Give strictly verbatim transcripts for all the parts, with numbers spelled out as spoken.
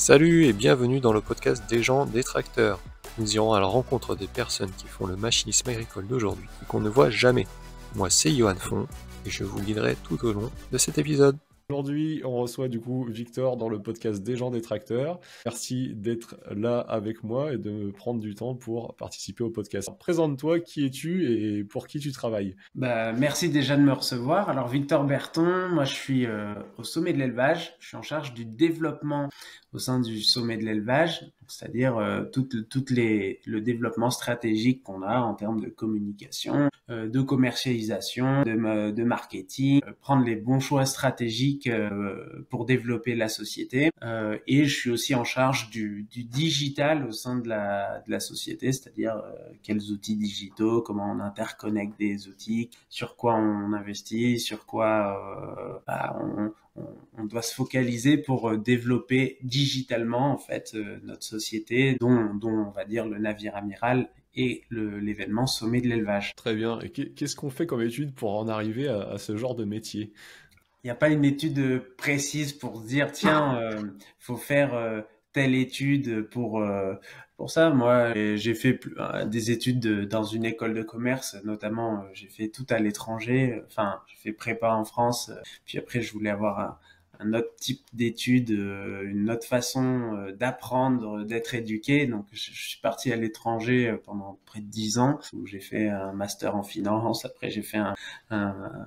Salut et bienvenue dans le podcast des gens détracteurs. Nous irons à la rencontre des personnes qui font le machinisme agricole d'aujourd'hui et qu'on ne voit jamais. Moi c'est Johan Font et je vous guiderai tout au long de cet épisode. Aujourd'hui, on reçoit du coup Victor dans le podcast des gens détracteurs. Merci d'être là avec moi et de me prendre du temps pour participer au podcast. Présente-toi, qui es-tu et pour qui tu travailles? Bah, merci déjà de me recevoir. Alors Victor Berton, moi je suis euh, au sommet de l'élevage. Je suis en charge du développement au sein du sommet de l'élevage, c'est-à-dire euh, tout, toutes les, le développement stratégique qu'on a en termes de communication, euh, de commercialisation, de, de marketing, euh, prendre les bons choix stratégiques euh, pour développer la société. Euh, et je suis aussi en charge du, du digital au sein de la, de la société, c'est-à-dire euh, quels outils digitaux, comment on interconnecte des outils, sur quoi on investit, sur quoi euh, bah, on, on, on doit se focaliser pour développer digitalement en fait euh, notre société, dont, dont on va dire le navire amiral et le, l'événement sommet de l'élevage. Très bien. Et qu'est-ce qu'on fait comme étude pour en arriver à, à ce genre de métier? Il n'y a pas une étude précise pour se dire tiens, euh, faut faire euh, telle étude pour euh, pour ça. Moi, j'ai fait euh, des études de, dans une école de commerce, notamment euh, j'ai fait tout à l'étranger. Enfin, j'ai fait prépa en France, euh, puis après je voulais avoir un, un autre type d'études, euh, une autre façon euh, d'apprendre, d'être éduqué. Donc, je, je suis parti à l'étranger pendant près de dix ans, où j'ai fait un master en finance. Après, j'ai fait un, un,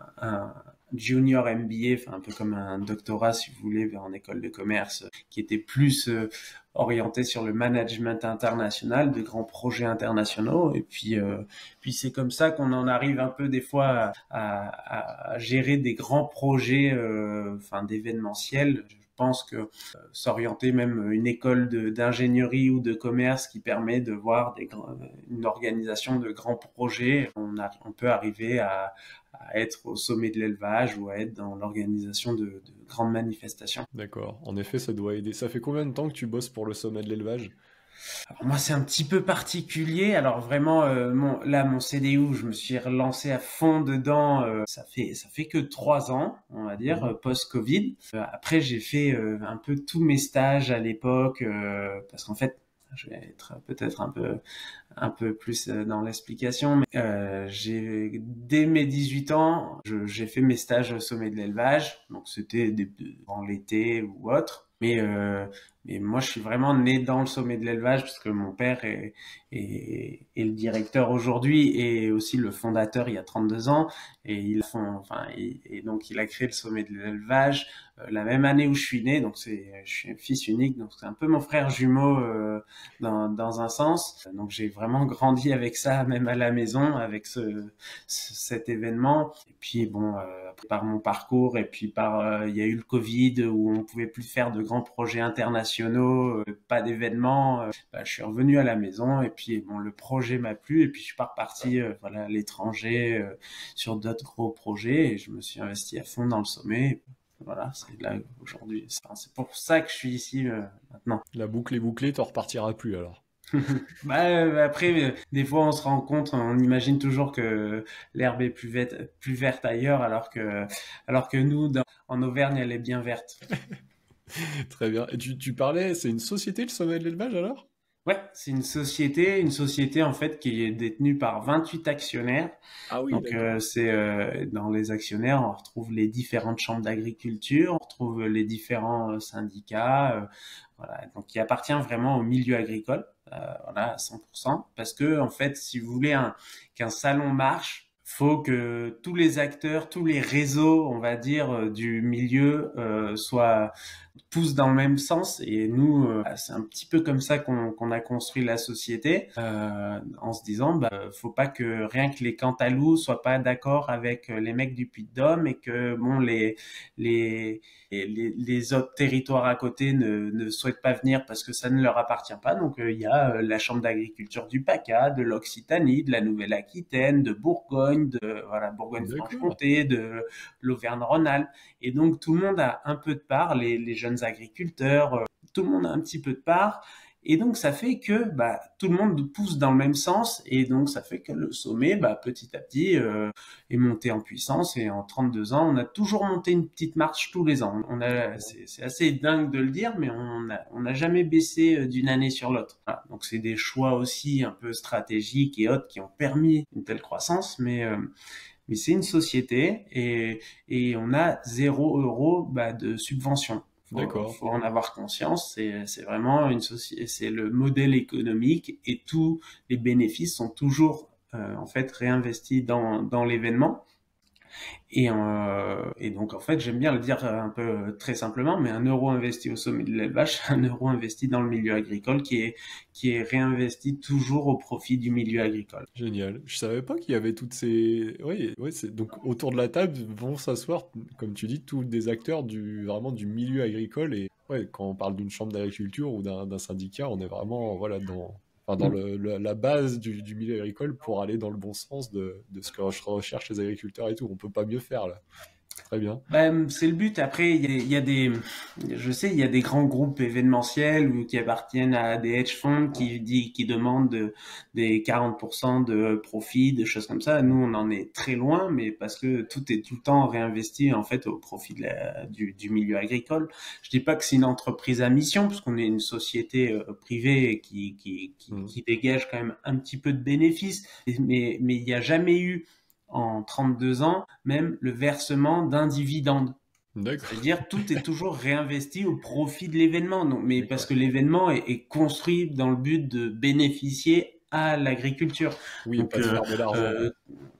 un junior M B A, enfin un peu comme un doctorat si vous voulez, en école de commerce, qui était plus euh, orienté sur le management international, de grands projets internationaux. Et puis, euh, puis c'est comme ça qu'on en arrive un peu des fois à, à, à gérer des grands projets, euh, enfin d'événementiels. Je pense que euh, s'orienter même une école de, d'ingénierie ou de commerce qui permet de voir des, une organisation de grands projets, on, a, on peut arriver à à être au sommet de l'élevage ou à être dans l'organisation de, de grandes manifestations. D'accord. En effet, ça doit aider. Ça fait combien de temps que tu bosses pour le sommet de l'élevage? Alors moi, c'est un petit peu particulier. Alors vraiment, euh, mon, là, mon C D I, je me suis relancé à fond dedans. Euh, ça fait ça fait que trois ans, on va dire, Mhm. post-Covid. Euh, après, j'ai fait euh, un peu tous mes stages à l'époque, euh, parce qu'en fait, je vais être peut-être un peu un peu plus dans l'explication, mais euh, j'ai dès mes dix-huit ans, je, j'ai fait mes stages au sommet de l'élevage, donc c'était des, dans l'été ou autre. Mais euh, mais moi, je suis vraiment né dans le sommet de l'élevage parce que mon père est, est, est le directeur aujourd'hui et aussi le fondateur il y a trente-deux ans. Et il font, enfin, et, et donc il a créé le sommet de l'élevage euh, la même année où je suis né. Donc c'est, je suis un fils unique, donc c'est un peu mon frère jumeau euh, dans, dans un sens. Donc j'ai vraiment grandi avec ça, même à la maison, avec ce, ce cet événement. Et puis bon, euh, par mon parcours et puis par, euh, il y a eu le Covid où on pouvait plus faire de grands projets internationaux, euh, pas d'événements. Euh, bah, je suis revenu à la maison et puis bon, le projet m'a plu et puis je suis pas reparti, euh, voilà, à l'étranger euh, sur d'autres gros projets et je me suis investi à fond dans le sommet. Voilà, c'est là aujourd'hui. C'est pour ça que je suis ici euh, maintenant. La boucle est bouclée, t'en repartiras plus alors. Bah, euh, après, euh, des fois, on se rend compte, on imagine toujours que l'herbe est plus verte, plus verte ailleurs, alors que, alors que nous, dans- en Auvergne, elle est bien verte. Très bien. Et tu, tu parlais, c'est une société le sommet de l'élevage alors? Ouais, c'est une société, une société en fait qui est détenue par vingt-huit actionnaires. Ah oui, Donc euh, d'accord. c'est euh, dans les actionnaires, on retrouve les différentes chambres d'agriculture, on retrouve les différents euh, syndicats, euh, voilà. Donc qui appartient vraiment au milieu agricole, euh, voilà, à cent pour cent, parce que en fait, si vous voulez un, qu'un salon marche, faut que tous les acteurs, tous les réseaux, on va dire, euh, du milieu euh, soient poussent dans le même sens. Et nous, euh, c'est un petit peu comme ça qu'on qu'on a construit la société, euh, en se disant, bah, faut pas que rien que les Cantalous soient pas d'accord avec les mecs du Puy-de-Dôme et que bon les les les, les autres territoires à côté ne, ne souhaitent pas venir parce que ça ne leur appartient pas. Donc il euh, y a euh, la chambre d'agriculture du PACA, de l'Occitanie, de la Nouvelle-Aquitaine, de Bourgogne, de voilà D'accord. Bourgogne-Franche-Comté, de l'Auvergne-Rhône-Alpes. Et donc tout le monde a un peu de part, les, les jeunes agriculteurs, euh, tout le monde a un petit peu de part. Et donc, ça fait que bah, tout le monde pousse dans le même sens. Et donc, ça fait que le sommet, bah, petit à petit, euh, est monté en puissance. Et en trente-deux ans, on a toujours monté une petite marche tous les ans. On a, c'est, c'est assez dingue de le dire, mais on n'a on a jamais baissé d'une année sur l'autre. Voilà. Donc, c'est des choix aussi un peu stratégiques et autres qui ont permis une telle croissance. Mais... Euh, mais c'est une société et, et on a zéro euro bah, de subvention. Faut, D'accord. faut en avoir conscience. C'est, c'est vraiment une société, c'est le modèle économique et tous les bénéfices sont toujours euh, en fait réinvestis dans dans l'événement. Et, euh, et donc, en fait, j'aime bien le dire un peu très simplement, mais un euro investi au sommet de l'élevage, c'est un euro investi dans le milieu agricole qui est, qui est réinvesti toujours au profit du milieu agricole. Génial. Je savais pas qu'il y avait toutes ces... Oui, ouais, c'est... donc autour de la table vont s'asseoir, comme tu dis, tous des acteurs du, vraiment du milieu agricole. Et ouais, quand on parle d'une chambre d'agriculture ou d'un, d'un syndicat, on est vraiment voilà, dans, enfin, dans le, le- la base du, du milieu agricole pour aller dans le bon sens de, de ce que recherchent les agriculteurs et tout. On peut pas mieux faire là. Très bien. Ben, c'est le but. Après, il y a, il y a des, je sais, il y a des grands groupes événementiels ou qui appartiennent à des hedge funds qui dit, qui demandent de- des quarante pour cent de profit, des choses comme ça. Nous, on en est très loin, mais parce que tout est tout le temps réinvesti en fait au profit de la, du, du milieu agricole. Je dis pas que c'est une entreprise à mission, parce qu'on est une société euh, privée qui, qui, qui, Mm. qui dégage quand même un petit peu de bénéfices, mais, mais il n'y a jamais eu en trente-deux ans, même le versement d'un dividende. D'accord. C'est-à-dire tout est toujours réinvesti au profit de l'événement. Donc, mais D'accord. parce que l'événement est, est construit dans le but de bénéficier à l'agriculture. Oui, Donc pas de faire de l'argent. euh,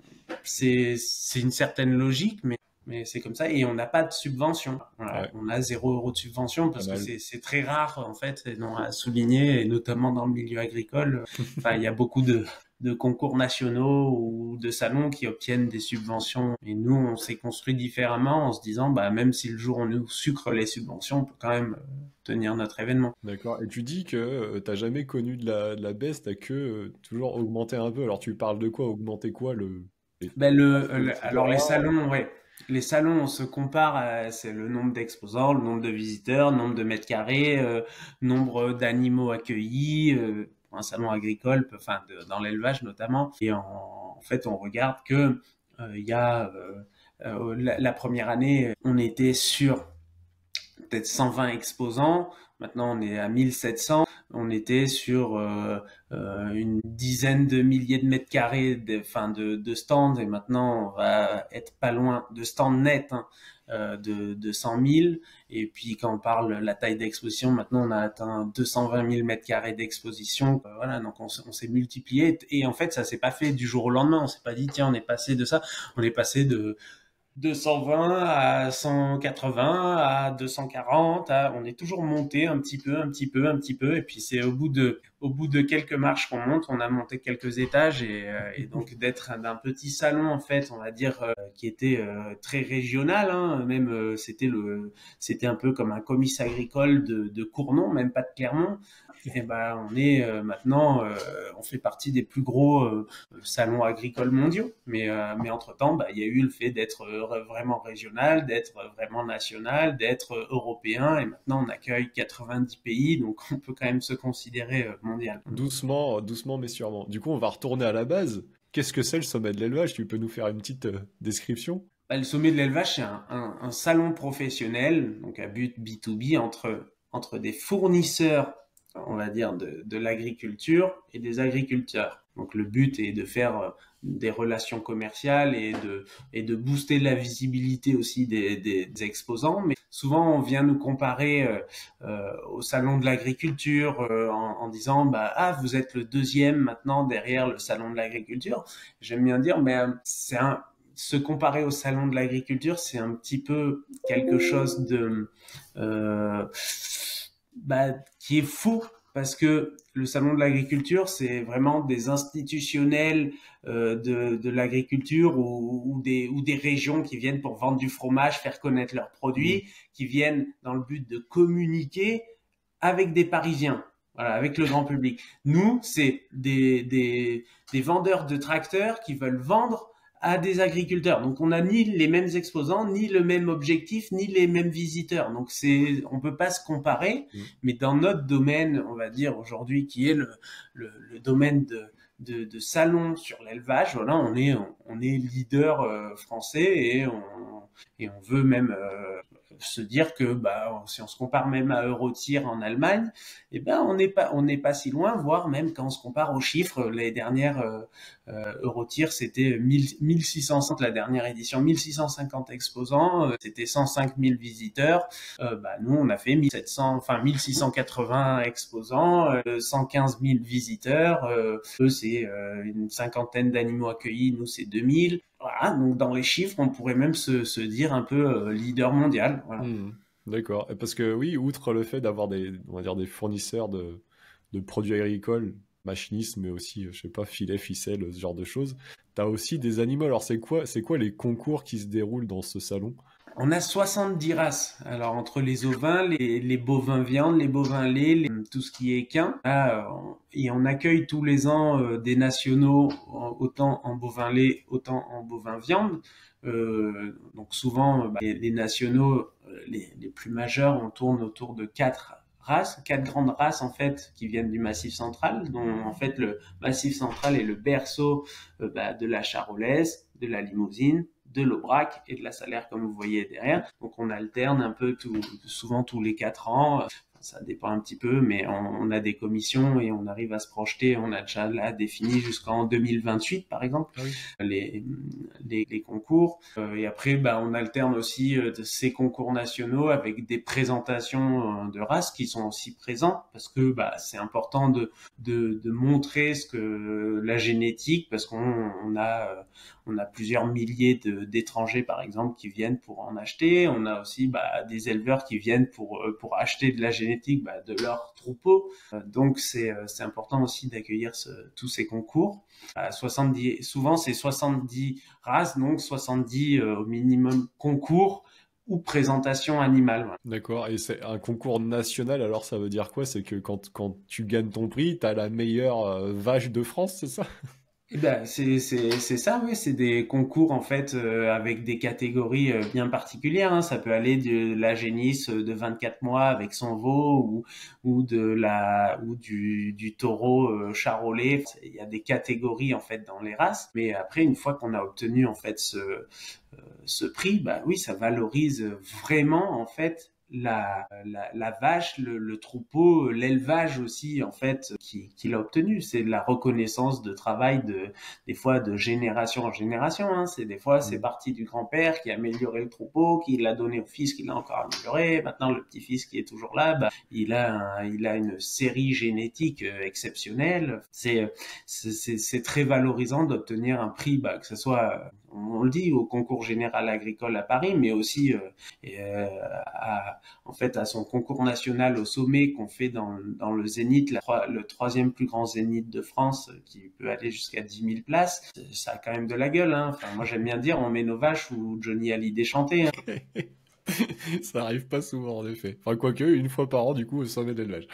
c'est c'est une certaine logique, mais mais c'est comme ça et on n'a pas de subvention. Voilà. Ouais. On a zéro euro de subvention parce Pas que mal. c'est c'est très rare en fait et non, à souligner et notamment dans le milieu agricole. Enfin, il y a beaucoup de de concours nationaux ou de salons qui obtiennent des subventions. Et nous, on s'est construit différemment en se disant, bah, même si le jour on nous sucre les subventions, on peut quand même euh, tenir notre événement. D'accord. Et tu dis que euh, t'as jamais connu de la, de la baisse, t'as que euh, toujours augmenté un peu. Alors tu parles de quoi? Augmenter quoi? Le... les- Ben le, le le- alors les salons, ouais. Les salons, on se compare, à- c'est le nombre d'exposants, le nombre de visiteurs, le nombre de mètres carrés, euh, nombre d'animaux accueillis. Euh, pour un salon agricole, peu- enfin de- dans l'élevage notamment. Et en, en fait, on regarde que euh, il y a euh, euh, la, la première année, on était sur peut-être cent vingt exposants. Maintenant, on est à mille sept cents. On était sur euh, euh, une dizaine de milliers de mètres carrés de, enfin de, de stands. Et maintenant, on va être pas loin de stands nets hein, euh, de, de cent mille. Et puis, quand on parle la taille d'exposition, maintenant, on a atteint deux cent vingt mille mètres carrés d'exposition. Euh, voilà, donc on, on s'est multiplié. Et en fait, ça s'est pas fait du jour au lendemain. On s'est pas dit, tiens, on est passé de ça. On est passé de deux cent vingt à cent quatre-vingts à deux cent quarante à, on est toujours monté un petit peu un petit peu un petit peu et puis c'est au bout de au bout de quelques marches qu'on monte, on a monté quelques étages et, euh, et donc d'être d'un petit salon en fait on va dire euh, qui était euh, très régional hein, même euh, c'était le c'était un peu comme un comice agricole de, de Cournon, même pas de Clermont. Et ben on est euh, maintenant euh, on fait partie des plus gros euh, salons agricoles mondiaux mais euh, mais entre temps bah il y a eu le fait d'être euh, vraiment régional, d'être vraiment national, d'être euh, européen et maintenant on accueille quatre-vingt-dix pays donc on peut quand même se considérer euh, mondial. Doucement, doucement mais sûrement. Du coup, on va retourner à la base. Qu'est-ce que c'est le sommet de l'élevage? Tu peux nous faire une petite euh, description? Bah, le sommet de l'élevage c'est un, un, un salon professionnel donc à but B deux B entre entre des fournisseurs on va dire, de, de l'agriculture et des agriculteurs. Donc le but est de faire euh, des relations commerciales et de, et de booster la visibilité aussi des, des, des exposants. Mais souvent, on vient nous comparer euh, euh, au salon de l'agriculture euh, en, en disant bah, « Ah, vous êtes le deuxième maintenant derrière le salon de l'agriculture ». J'aime bien dire, mais euh, c'est un... Se comparer au salon de l'agriculture, c'est un petit peu quelque chose de... Euh, bah, qui est faux parce que le salon de l'agriculture, c'est vraiment des institutionnels euh, de, de l'agriculture ou, ou, des, ou des régions qui viennent pour vendre du fromage, faire connaître leurs produits, qui viennent dans le but de communiquer avec des Parisiens, voilà, avec le grand public. Nous, c'est des, des, des vendeurs de tracteurs qui veulent vendre à des agriculteurs. Donc on n'a ni les mêmes exposants, ni le même objectif, ni les mêmes visiteurs. Donc c'est, on peut pas se comparer, mmh. mais dans notre domaine, on va dire aujourd'hui, qui est le, le, le domaine de, de, de salon sur l'élevage, voilà, on est, on, on est leader euh, français et on, et on veut même euh, se dire que bah si on se compare même à Eurotir en Allemagne, eh ben on n'est pas on n'est pas si loin, voire même quand on se compare aux chiffres, l'année dernière euh, euh, Eurotir c'était mille six cent cinquante la dernière édition, mille six cent cinquante exposants, euh, c'était cent cinq mille visiteurs. Euh, bah nous on a fait mille sept cents, enfin mille six cent quatre-vingts exposants, euh, cent quinze mille visiteurs. Euh, eux c'est euh, une cinquantaine d'animaux accueillis, nous c'est deux mille. Voilà, donc dans les chiffres, on pourrait même se, se dire un peu euh, leader mondial. Voilà. Mmh, d'accord. Parce que oui, outre le fait d'avoir des, on va dire des fournisseurs de, de produits agricoles, machinistes, mais aussi, je sais pas, filets, ficelles, ce genre de choses, tu as aussi des animaux. Alors c'est quoi, c'est quoi les concours qui se déroulent dans ce salon? On a soixante-dix races. Alors, entre les ovins, les, les bovins viande, les bovins lait, les, tout ce qui est équin. Là, on, et on accueille tous les ans euh, des nationaux, autant en bovin lait, autant en bovin viande. Euh, donc souvent, bah, les, les nationaux, les, les plus majeurs, on tourne autour de quatre races, quatre grandes races en fait qui viennent du Massif central, dont en fait le Massif central est le berceau euh, bah, de la charolaise, de la limousine, de l'aubrac et de la salaire comme vous voyez derrière. Donc on alterne un peu tout, souvent tous les quatre ans. Ça dépend un petit peu, mais on, on a des commissions et on arrive à se projeter. On a déjà là défini jusqu'en deux mille vingt-huit, par exemple, oui. les, les, les concours. Euh, et après, bah, on alterne aussi euh, de ces concours nationaux avec des présentations euh, de races qui sont aussi présentes parce que bah, c'est important de, de, de montrer ce que la génétique, parce qu'on on a, euh, on a plusieurs milliers de, d'étrangers, par exemple, qui viennent pour en acheter. On a aussi bah, des éleveurs qui viennent pour, pour acheter de la génétique Bah, de leur troupeau. Euh, donc c'est euh, c'est important aussi d'accueillir ce, tous ces concours. À soixante-dix, souvent c'est soixante-dix races, donc soixante-dix euh, au minimum concours ou présentation animale. Voilà. D'accord, et c'est un concours national, alors ça veut dire quoi? C'est que quand, quand tu gagnes ton prix, t'as la meilleure euh, vache de France, c'est ça? Eh ben, c'est c'est c'est ça, oui. C'est des concours en fait euh, avec des catégories euh, bien particulières. Hein. Ça peut aller de la génisse de vingt-quatre mois avec son veau ou ou de la ou du du taureau euh, charolais. Il y a des catégories en fait dans les races. Mais après, une fois qu'on a obtenu en fait ce euh, ce prix, bah oui, ça valorise vraiment en fait la, la, la vache, le, le troupeau, l'élevage aussi en fait qui, qui a obtenu. C'est de la reconnaissance de travail de des fois de génération en génération. Hein. C'est des fois c'est parti du grand-père qui a amélioré le troupeau, qui l'a donné au fils, qui l'a encore amélioré. Maintenant le petit-fils qui est toujours là, bah, il a un, il a une série génétique euh, exceptionnelle. C'est c'est c'est très valorisant d'obtenir un prix, bah, que ce soit on le dit au concours général agricole à Paris, mais aussi euh, euh, à en fait à son concours national au sommet qu'on fait dans, dans le Zénith, la, le troisième plus grand Zénith de France, qui peut aller jusqu'à dix mille places. Ça a quand même de la gueule. Hein. Enfin, moi j'aime bien dire, on met nos vaches où Johnny Hallyday chantait. Hein. Ça arrive pas souvent en effet. Enfin quoique, une fois par an du coup au sommet de l'élevage.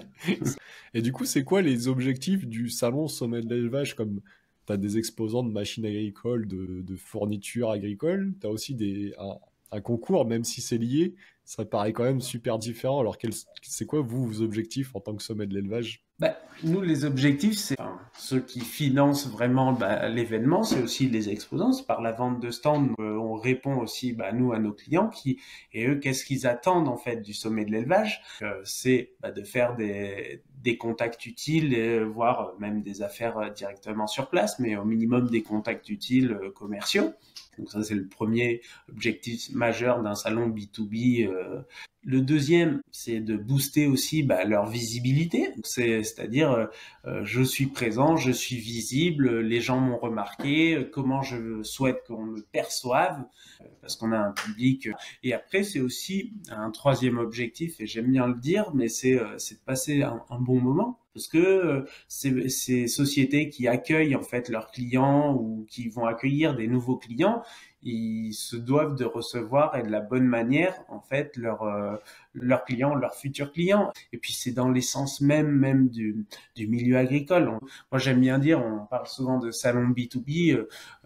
Et du coup, c'est quoi les objectifs du salon sommet de l'élevage? Comme t'as des exposants de machines agricoles, de, de fournitures agricoles, t'as aussi des, un, un concours, même si c'est lié, ça paraît quand même super différent. Alors, quel, c'est quoi, vous, vos objectifs en tant que sommet de l'élevage? Bah, nous, les objectifs, c'est enfin, ceux qui financent vraiment bah, l'événement, c'est aussi les exposants. C'est par la vente de stands, euh, on répond aussi, bah, nous, à nos clients, qui et eux, qu'est-ce qu'ils attendent en fait du sommet de l'élevage? euh, C'est bah, de faire des, des contacts utiles, et, voire même des affaires directement sur place, mais au minimum des contacts utiles euh, commerciaux. Donc ça, c'est le premier objectif majeur d'un salon B deux B. Euh. Le deuxième, c'est de booster aussi bah, leur visibilité. C'est, c'est-à-dire, euh, je suis présent, je suis visible, les gens m'ont remarqué, comment je souhaite qu'on me perçoive, euh, parce qu'on a un public. Et après, c'est aussi un troisième objectif, et j'aime bien le dire, mais c'est, euh, c'est de passer un, un bon moment. Parce que euh, ces, ces sociétés qui accueillent en fait leurs clients ou qui vont accueillir des nouveaux clients, ils se doivent de recevoir et de la bonne manière en fait leurs euh, leurs clients, leurs futurs clients. Et puis c'est dans l'essence même même du du milieu agricole. On, moi j'aime bien dire, on parle souvent de salon B deux B. Euh,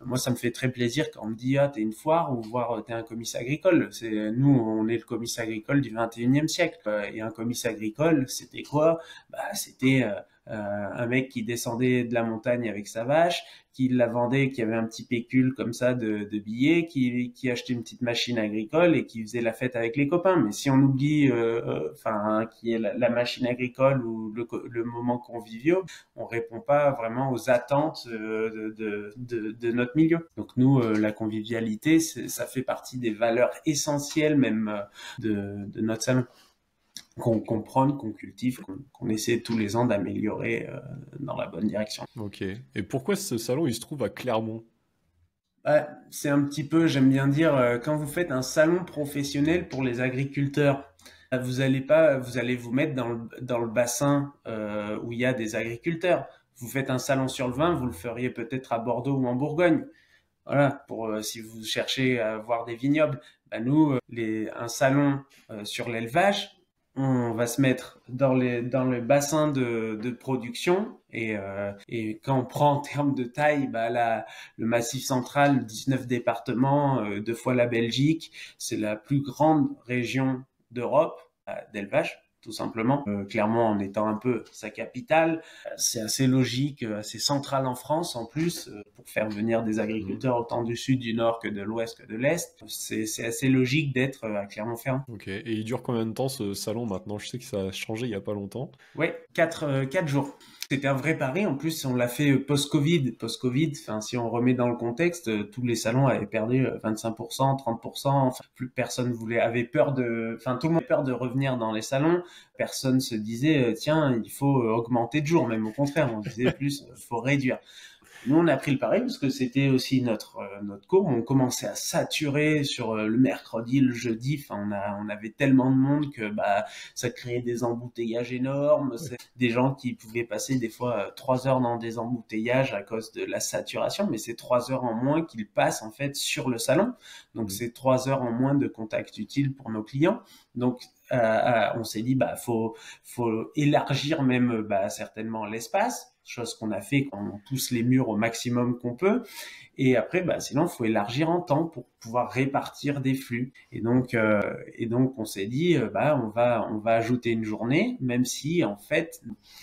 moi, ça me fait très plaisir quand on me dit, ah, t'es une foire ou voire t'es un comice agricole. C'est, nous, on est le comice agricole du vingt et unième siècle. Et un comice agricole, c'était quoi? Bah, c'était euh, euh, un mec qui descendait de la montagne avec sa vache, qui la vendait, qui avait un petit pécule comme ça de, de billets, qui, qui achetait une petite machine agricole et qui faisait la fête avec les copains. Mais si on oublie, euh, enfin, hein, qui est la, la machine agricole ou le, le moment convivial, on répond pas vraiment aux attentes euh, de, de, de notre milieu. Donc nous, euh, la convivialité, ça fait partie des valeurs essentielles même euh, de, de notre salon. Qu'on qu'on prône, qu'on cultive, qu'on qu'on essaie tous les ans d'améliorer euh, dans la bonne direction. Ok. Et pourquoi ce salon, il se trouve à Clermont? Ouais, c'est un petit peu, j'aime bien dire, euh, quand vous faites un salon professionnel pour les agriculteurs, euh, vous allez pas, vous allez vous mettre dans le, dans le bassin euh, où il y a des agriculteurs. Vous faites un salon sur le vin, vous le feriez peut-être à Bordeaux ou en Bourgogne. Voilà, pour euh, si vous cherchez à voir des vignobles. Ben nous, euh, les, un salon euh, sur l'élevage, on va se mettre dans les dans le bassin de, de production et euh, et quand on prend en termes de taille, bah la le Massif Central, dix-neuf départements, euh, deux fois la Belgique, c'est la plus grande région d'Europe euh, d'élevage. Tout simplement, euh, Clermont en étant un peu sa capitale, c'est assez logique, assez central en France en plus, euh, pour faire venir des agriculteurs autant du sud, du nord que de l'ouest que de l'est. C'est, c'est assez logique d'être à Clermont-Ferrand. Ok, et il dure combien de temps ce salon maintenant? Je sais que ça a changé il y a pas longtemps. Ouais, quatre, euh, quatre jours. C'était un vrai pari. En plus, on l'a fait post-Covid. Post-Covid, enfin, si on remet dans le contexte, euh, tous les salons avaient perdu vingt-cinq pour cent, trente pour cent. Enfin, plus personne voulait, avait peur de, enfin, tout le monde avait peur de revenir dans les salons. Personne se disait, tiens, il faut augmenter de jours. Même au contraire, on disait plus, il faut réduire. Nous, on a pris le pari parce que c'était aussi notre euh, notre cours. On commençait à saturer sur euh, le mercredi, le jeudi. Enfin, on a on avait tellement de monde que bah ça créait des embouteillages énormes. C'est des gens qui pouvaient passer des fois euh, trois heures dans des embouteillages à cause de la saturation, mais c'est trois heures en moins qu'ils passent en fait sur le salon. Donc c'est trois heures en moins de contact utile pour nos clients. Donc euh, euh, on s'est dit bah faut faut élargir même bah certainement l'espace. Chose qu'on a fait quand on pousse les murs au maximum qu'on peut. Et après, bah, sinon, il faut élargir en temps pour pouvoir répartir des flux. Et donc, euh, et donc, on s'est dit, euh, bah, on va, on va ajouter une journée, même si, en fait,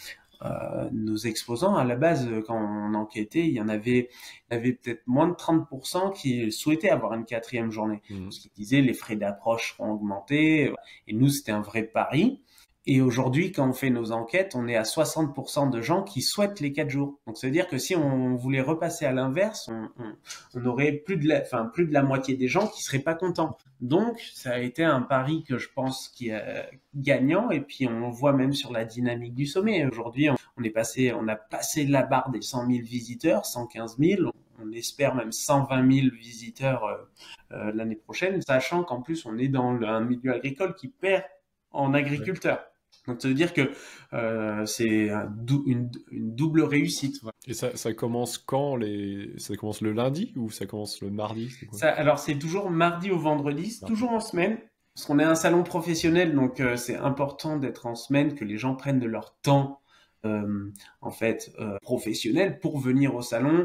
euh, nos exposants, à la base, quand on enquêtait, il y en avait, il y avait peut-être moins de trente pour cent qui souhaitaient avoir une quatrième journée. Mmh. Parce qu'ils disaient, les frais d'approche seront augmentés. Et nous, c'était un vrai pari. Et aujourd'hui, quand on fait nos enquêtes, on est à soixante pour cent de gens qui souhaitent les quatre jours. Donc, ça veut dire que si on voulait repasser à l'inverse, on, on, on aurait plus de la, enfin, plus de la moitié des gens qui seraient pas contents. Donc, ça a été un pari que je pense qui est gagnant. Et puis, on voit même sur la dynamique du sommet. Aujourd'hui, on, on est passé, on a passé la barre des cent mille visiteurs, cent quinze mille. On espère même cent vingt mille visiteurs euh, euh, l'année prochaine, sachant qu'en plus, on est dans le, un milieu agricole qui perd en agriculteurs. Ouais. Donc, ça veut dire que euh, c'est un dou- une, une double réussite. Voilà. Et ça, ça commence quand les... Ça commence le lundi ou ça commence le mardi? C'est quoi? Ça, alors, c'est toujours mardi au vendredi, c'est toujours en semaine. Parce qu'on est un salon professionnel, donc euh, c'est important d'être en semaine, que les gens prennent de leur temps Euh, en fait euh, professionnel pour venir au salon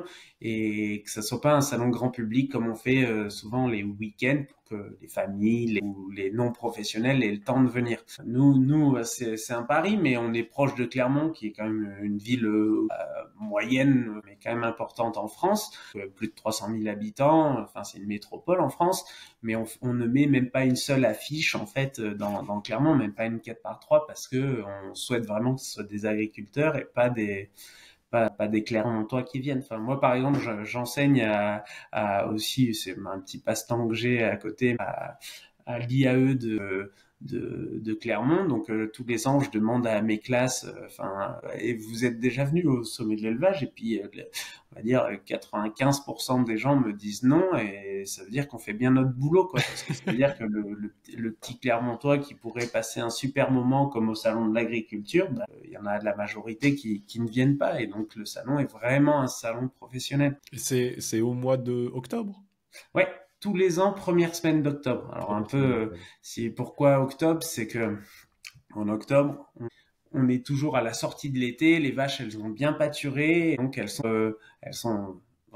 et que ça soit pas un salon grand public comme on fait euh, souvent les week-ends pour que les familles les, ou les non professionnels aient le temps de venir. Nous, nous c'est, c'est un pari, mais on est proche de Clermont qui est quand même une ville euh, moyenne mais quand même importante en France, euh, plus de trois cent mille habitants, enfin c'est une métropole en France, mais on, on ne met même pas une seule affiche en fait dans, dans Clermont, même pas une quatre par trois parce que on souhaite vraiment que ce soit des agriculteurs et pas des pas, pas des Clermontois qui viennent. Enfin moi par exemple je, j'enseigne à, à aussi, c'est un petit passe-temps que j'ai à côté à, à l'I A E de de, de Clermont, donc euh, tous les ans je demande à mes classes, enfin euh, et vous êtes déjà venus au sommet de l'élevage, et puis euh, on va dire quatre-vingt-quinze pour cent des gens me disent non, et ça veut dire qu'on fait bien notre boulot, quoi, parce que ça veut dire que le, le, le petit Clermontois qui pourrait passer un super moment comme au salon de l'agriculture, bah, il y en a de la majorité qui, qui ne viennent pas, et donc le salon est vraiment un salon professionnel. Et c'est, c'est au mois de octobre? Ouais. Tous les ans, première semaine d'octobre. Alors un peu, euh, c'est pourquoi octobre, c'est que en octobre, on, on est toujours à la sortie de l'été. Les vaches, elles ont bien pâturé, donc elles sont, euh, elles sont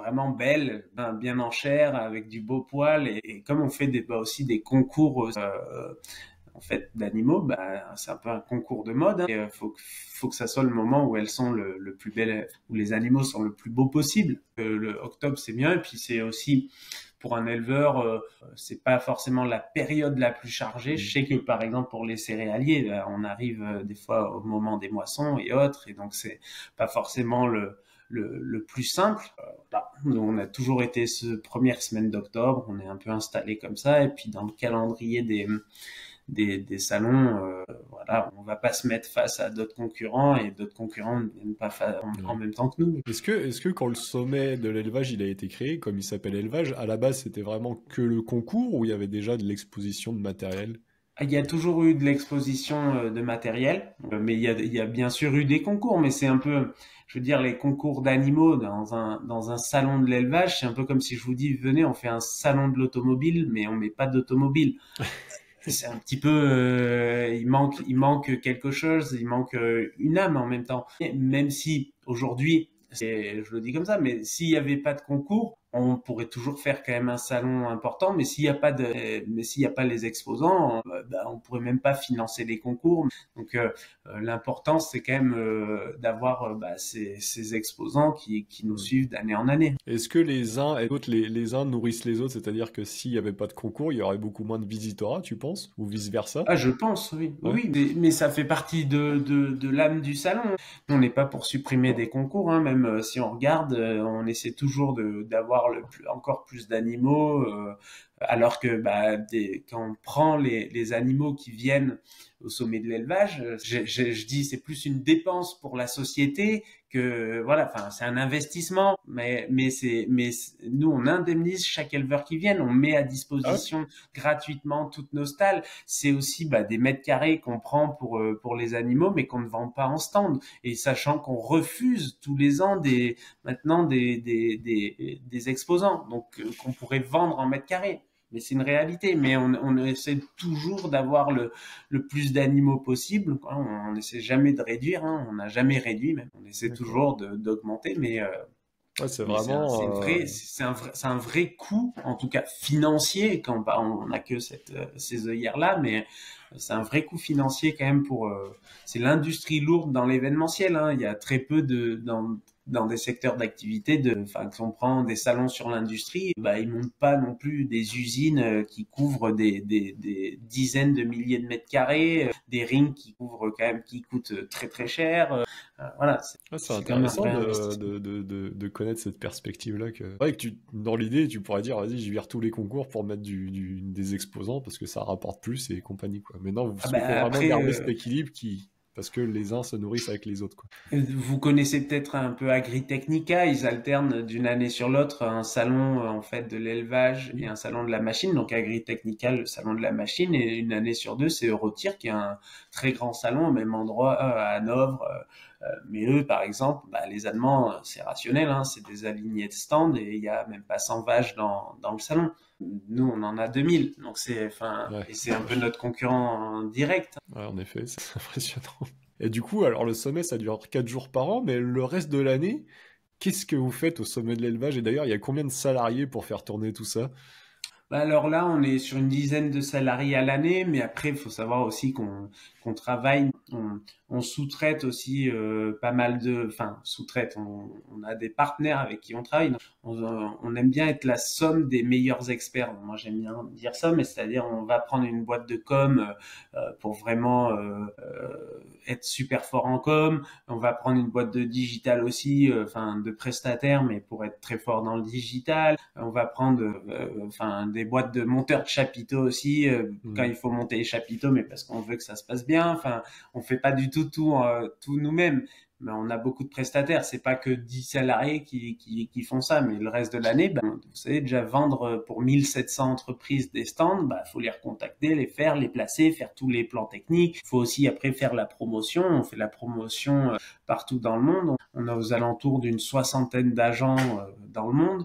vraiment belles, ben, bien en chair, avec du beau poil. Et, et comme on fait des, bah, aussi des concours euh, en fait d'animaux, bah, c'est un peu un concours de mode. Hein. Il faut, faut que ça soit le moment où elles sont le, le plus belles, où les animaux sont le plus beaux possible. Euh, le octobre, c'est bien. Et puis c'est aussi pour un éleveur, euh, c'est pas forcément la période la plus chargée. Je sais que par exemple pour les céréaliers, là, on arrive euh, des fois au moment des moissons et autres, et donc c'est pas forcément le le, le plus simple. Euh, là, on a toujours été ce première semaine d'octobre, on est un peu installé comme ça, et puis dans le calendrier des Des, des salons, euh, voilà, on va pas se mettre face à d'autres concurrents et d'autres concurrents ne viennent pas en, en même temps que nous. Est-ce que, est-ce que quand le sommet de l'élevage il a été créé, comme il s'appelle élevage, à la base c'était vraiment que le concours ou il y avait déjà de l'exposition de matériel? Il y a toujours eu de l'exposition de matériel, mais il y a, il y a bien sûr eu des concours, mais c'est un peu, je veux dire, les concours d'animaux dans un, dans un salon de l'élevage, c'est un peu comme si je vous dis, venez, on fait un salon de l'automobile, mais on met pas d'automobile. C'est un petit peu, euh, il manque, il manque quelque chose, il manque euh, une âme en même temps. Et même si aujourd'hui, c'est, je le dis comme ça, mais s'il y avait pas de concours, on pourrait toujours faire quand même un salon important. Mais s'il y a pas de, mais s'il y a pas les exposants, euh, bah, on pourrait même pas financer les concours. Donc euh, l'important c'est quand même euh, d'avoir euh, bah, ces, ces exposants qui, qui nous suivent d'année en année. Est-ce que les uns et d'autres, les, les uns nourrissent les autres, c'est-à-dire que s'il y avait pas de concours, il y aurait beaucoup moins de visiteurs, tu penses, ou vice versa? Ah, je pense, oui, Ouais. oui, mais, mais ça fait partie de de, de l'âme du salon. On n'est pas pour supprimer des concours, hein, même euh, si on regarde, euh, on essaie toujours de d'avoir le plus, encore plus d'animaux, euh, alors que bah des, quand on prend les les animaux qui viennent au sommet de l'élevage, je, je, je dis c'est plus une dépense pour la société que voilà, enfin c'est un investissement, mais mais c'est mais nous on indemnise chaque éleveur qui vient, on met à disposition ah. gratuitement toutes nos stalles. C'est aussi bah, des mètres carrés qu'on prend pour euh, pour les animaux, mais qu'on ne vend pas en stand. Et sachant qu'on refuse tous les ans des maintenant des des des, des exposants, donc euh, qu'on pourrait vendre en mètres carrés. Mais c'est une réalité. Mais on, on essaie toujours d'avoir le, le plus d'animaux possible. Quoi. On n'essaie jamais de réduire. Hein. On n'a jamais réduit même. On essaie D'accord. toujours de, d'augmenter. Mais, euh, ouais, c'est mais vraiment. C'est un, vrai, c'est un vrai, c'est un vrai coût, en tout cas financier. Quand on n'a que cette, ces œillères-là, mais c'est un vrai coût financier quand même pour. Euh, c'est l'industrie lourde dans l'événementiel. Hein. Il y a très peu de dans dans des secteurs d'activité, de, enfin, si on prend des salons sur l'industrie, bah, ils montent pas non plus des usines qui couvrent des, des, des dizaines de milliers de mètres carrés, des rings qui couvrent quand même, qui coûtent très très cher. Euh, voilà. C'est, ouais, c'est, c'est intéressant de, de, de, de, de connaître cette perspective-là. Que... Ouais, que tu, dans l'idée, tu pourrais dire, vas-y, je vire tous les concours pour mettre du, du, des exposants parce que ça rapporte plus et compagnie, quoi. Mais non, vous ah bah, faut après, vraiment garder euh... cet équilibre qui, parce que les uns se nourrissent avec les autres, quoi. Vous connaissez peut-être un peu Agritechnica, ils alternent d'une année sur l'autre un salon en fait de l'élevage et un salon de la machine. Donc Agritechnica, le salon de la machine, et une année sur deux, c'est Eurotir qui est un très grand salon au même endroit à Hanovre. Mais eux, par exemple, bah, les Allemands, c'est rationnel, hein, c'est des alignés de stands et il y a même pas cent vaches dans dans le salon. Nous, on en a deux mille, donc c'est, enfin, ouais. Et c'est un peu notre concurrent direct. Ouais, en effet, c'est impressionnant. Et du coup, alors le sommet, ça dure quatre jours par an, mais le reste de l'année, qu'est-ce que vous faites au sommet de l'élevage? Et d'ailleurs, il y a combien de salariés pour faire tourner tout ça? Bah alors là, on est sur une dizaine de salariés à l'année, mais après, il faut savoir aussi qu'on qu'on travaille, on, on sous-traite aussi euh, pas mal de, enfin sous-traite, on, on a des partenaires avec qui on travaille. On, on aime bien être la somme des meilleurs experts. Moi, j'aime bien dire ça, mais c'est-à-dire on va prendre une boîte de com euh, pour vraiment euh, euh, être super fort en com. On va prendre une boîte de digital aussi, enfin euh, de prestataires, mais pour être très fort dans le digital. On va prendre, enfin euh, des boîtes de monteurs de chapiteaux aussi euh, mmh. quand il faut monter les chapiteaux, mais parce qu'on veut que ça se passe bien. Enfin, on fait pas du tout tout euh, tout nous-mêmes, mais on a beaucoup de prestataires. C'est pas que dix salariés qui qui qui font ça, mais le reste de l'année, ben vous savez déjà vendre pour mille sept cents entreprises des stands, bah faut les recontacter, les faire, les placer, faire tous les plans techniques. Il faut aussi après faire la promotion. On fait la promotion euh, partout dans le monde. On a aux alentours d'une soixantaine d'agents euh, dans le monde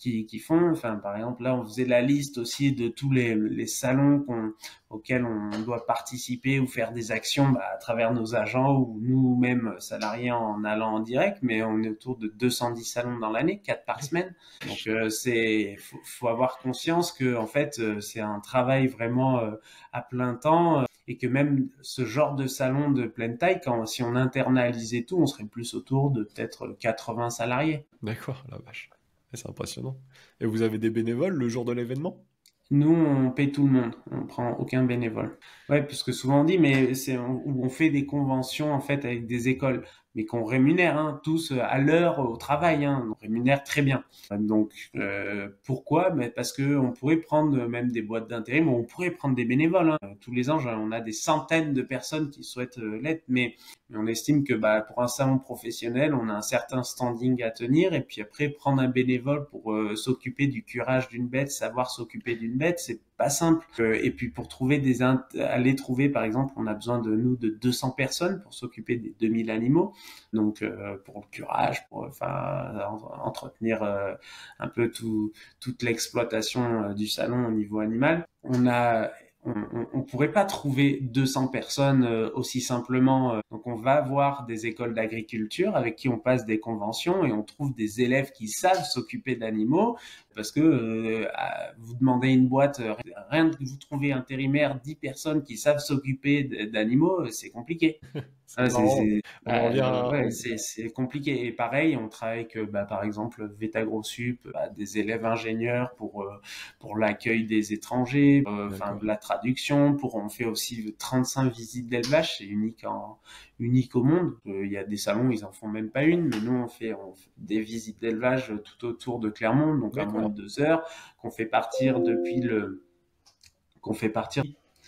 qui, qui font. Enfin, par exemple, là, on faisait la liste aussi de tous les, les salons qu'on, auxquels on doit participer ou faire des actions bah, à travers nos agents ou nous-mêmes salariés en allant en direct. Mais on est autour de deux cent dix salons dans l'année, quatre par semaine. Donc, euh, c'est, faut, faut avoir conscience que en fait, euh, c'est un travail vraiment euh, à plein temps. Euh, et que même ce genre de salon de pleine taille, quand, si on internalisait tout, on serait plus autour de peut-être quatre-vingts salariés. D'accord, la vache. C'est impressionnant. Et vous avez des bénévoles le jour de l'événement? Nous, on paye tout le monde. On prend aucun bénévole. Ouais, parce que souvent on dit, mais c'est on, on fait des conventions en fait avec des écoles, mais qu'on rémunère hein, tous à l'heure au travail. Hein, on rémunère très bien. Donc euh, pourquoi? Mais parce que on pourrait prendre même des boîtes d'intérim, on pourrait prendre des bénévoles. Hein. Tous les ans, on a des centaines de personnes qui souhaitent euh, l'être, mais, mais on estime que bah pour un salon professionnel, on a un certain standing à tenir, et puis après prendre un bénévole pour euh, s'occuper du curage d'une bête, savoir s'occuper d'une bête, c'est pas simple. Euh, et puis pour trouver des int- aller trouver par exemple, on a besoin de nous de deux cents personnes pour s'occuper des deux mille animaux. Donc euh, pour le curage, pour enfin entretenir euh, un peu tout toute l'exploitation euh, du salon au niveau animal. On a on, on, on pourrait pas trouver deux cents personnes euh, aussi simplement. Euh, donc on va voir des écoles d'agriculture avec qui on passe des conventions et on trouve des élèves qui savent s'occuper d'animaux. Parce que euh, vous demandez une boîte, euh, rien que vous trouvez intérimaire, dix personnes qui savent s'occuper d'animaux, c'est compliqué. C'est, ah, c'est, c'est, on euh, vient, ouais, on... c'est, c'est compliqué. Et pareil, on travaille avec, bah, par exemple, VetaGrosSup, bah, des élèves ingénieurs pour euh, pour l'accueil des étrangers, enfin euh, la traduction. Pour on fait aussi trente-cinq visites d'élevage, c'est unique en unique au monde. Il euh, y a des salons, ils en font même pas une, mais nous on fait, on fait des visites d'élevage tout autour de Clermont, donc à moins de deux heures, qu'on fait partir depuis le, qu'on fait partir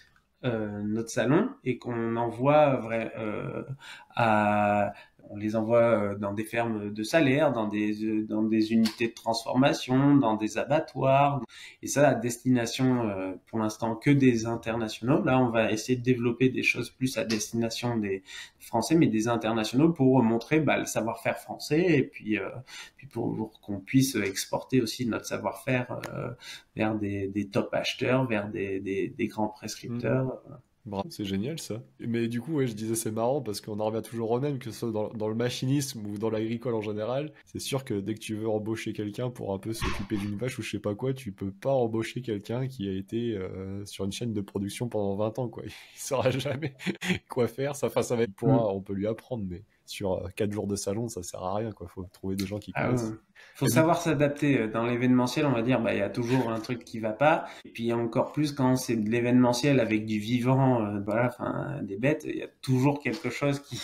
euh, notre salon et qu'on envoie vrai, euh, à on les envoie dans des fermes de salaire, dans des dans des unités de transformation, dans des abattoirs, et ça à destination euh, pour l'instant que des internationaux. Là, on va essayer de développer des choses plus à destination des Français, mais des internationaux pour montrer bah, le savoir-faire français et puis euh, puis pour, pour qu'on puisse exporter aussi notre savoir-faire euh, vers des, des top acheteurs, vers des des, des grands prescripteurs. Mmh. Bravo, c'est génial ça. Mais du coup, ouais, je disais c'est marrant parce qu'on en revient toujours au même, que ce soit dans, dans le machinisme ou dans l'agricole en général. C'est sûr que dès que tu veux embaucher quelqu'un pour un peu s'occuper d'une vache ou je sais pas quoi, tu peux pas embaucher quelqu'un qui a été euh, sur une chaîne de production pendant vingt ans, quoi. Il saura jamais quoi faire. Ça, enfin, ça va être pour, mm. on peut lui apprendre, mais sur quatre jours de salon, ça sert à rien, quoi. Faut trouver des gens qui connaissent. Ah ouais. Faut et savoir du... s'adapter. Dans l'événementiel, on va dire, bah, il y a toujours un truc qui va pas. Et puis, encore plus quand c'est de l'événementiel avec du vivant, euh, voilà, enfin, des bêtes, il y a toujours quelque chose qui,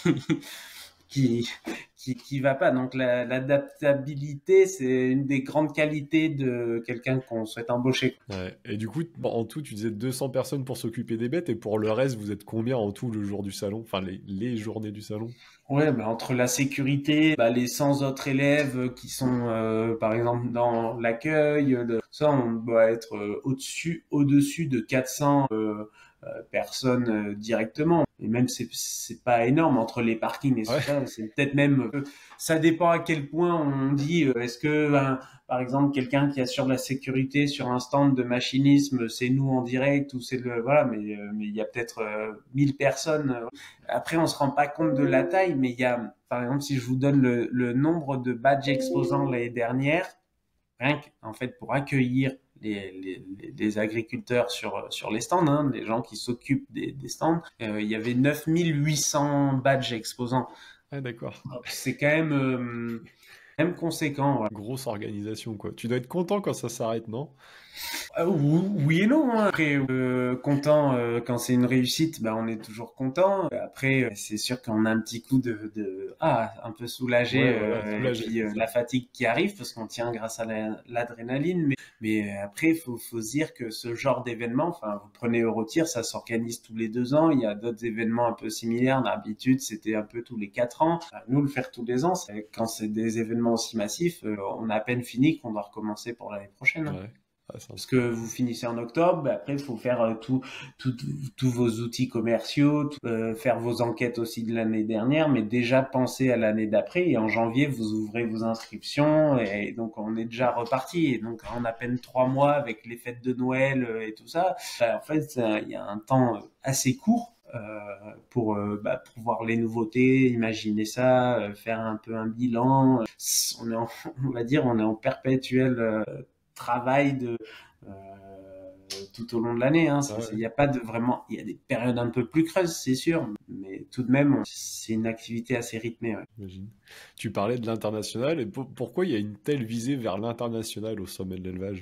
qui, qui, qui va pas. Donc, la, l'adaptabilité, c'est une des grandes qualités de quelqu'un qu'on souhaite embaucher. Ouais. Et du coup, en tout, tu disais deux cents personnes pour s'occuper des bêtes. Et pour le reste, vous êtes combien en tout le jour du salon? Enfin, les, les journées du salon? Ouais, bah, entre la sécurité, bah, les cent autres élèves qui sont, euh, par exemple, dans l'accueil, le... ça, on doit être euh, au-dessus, au-dessus de quatre cents euh, euh, personnes euh, directement. Et même, c'est, c'est pas énorme entre les parkings et ouais. ça. C'est peut-être même, euh, ça dépend à quel point on dit, euh, est-ce que, hein, par exemple, quelqu'un qui assure la sécurité sur un stand de machinisme, c'est nous en direct ou c'est le, voilà, mais, euh, mais il y a peut-être euh, mille personnes. Après, on se rend pas compte de la taille, mais il y a, par exemple, si je vous donne le, le nombre de badges exposants l'année dernière, rien que, en fait, pour accueillir les, les, les agriculteurs sur, sur les stands, hein, les gens qui s'occupent des, des stands, euh, il y avait neuf mille huit cents badges exposants. Ah, d'accord. C'est quand même, euh, même conséquent. Ouais. Grosse organisation, quoi. Tu dois être content quand ça s'arrête, non? Euh, oui et non. Hein. Après, euh, content euh, quand c'est une réussite, bah on est toujours content. Après, euh, c'est sûr qu'on a un petit coup de, de ah un peu soulagé, ouais, voilà, euh, soulagé et puis euh, la fatigue qui arrive parce qu'on tient grâce à la, l'adrénaline. Mais, mais après, faut faut se dire que ce genre d'événement, enfin, vous prenez Eurotir, ça s'organise tous les deux ans. Il y a d'autres événements un peu similaires. D'habitude, c'était un peu tous les quatre ans. Nous, le faire tous les ans, c'est, quand c'est des événements aussi massifs, euh, on a à peine fini qu'on doit recommencer pour l'année prochaine. Ouais. Ah, parce que vous finissez en octobre, bah après il faut faire euh, tout, tout, tous vos outils commerciaux, tout, euh, faire vos enquêtes aussi de l'année dernière, mais déjà penser à l'année d'après. Et en janvier, vous ouvrez vos inscriptions et donc on est déjà reparti. Et donc en à peine trois mois avec les fêtes de Noël euh, et tout ça, bah, en fait il y a un temps assez court. Euh, pour euh, bah, pour voir les nouveautés, imaginer ça, euh, faire un peu un bilan. On est en, on va dire, on est en perpétuel euh, travail de euh, tout au long de l'année. Hein. Il n'y a pas de vraiment, il y a des périodes un peu plus creuses, c'est sûr, mais tout de même, c'est une activité assez rythmée. Ouais. J'imagine. Tu parlais de l'international, et pour, pourquoi il y a une telle visée vers l'international au sommet de l'élevage?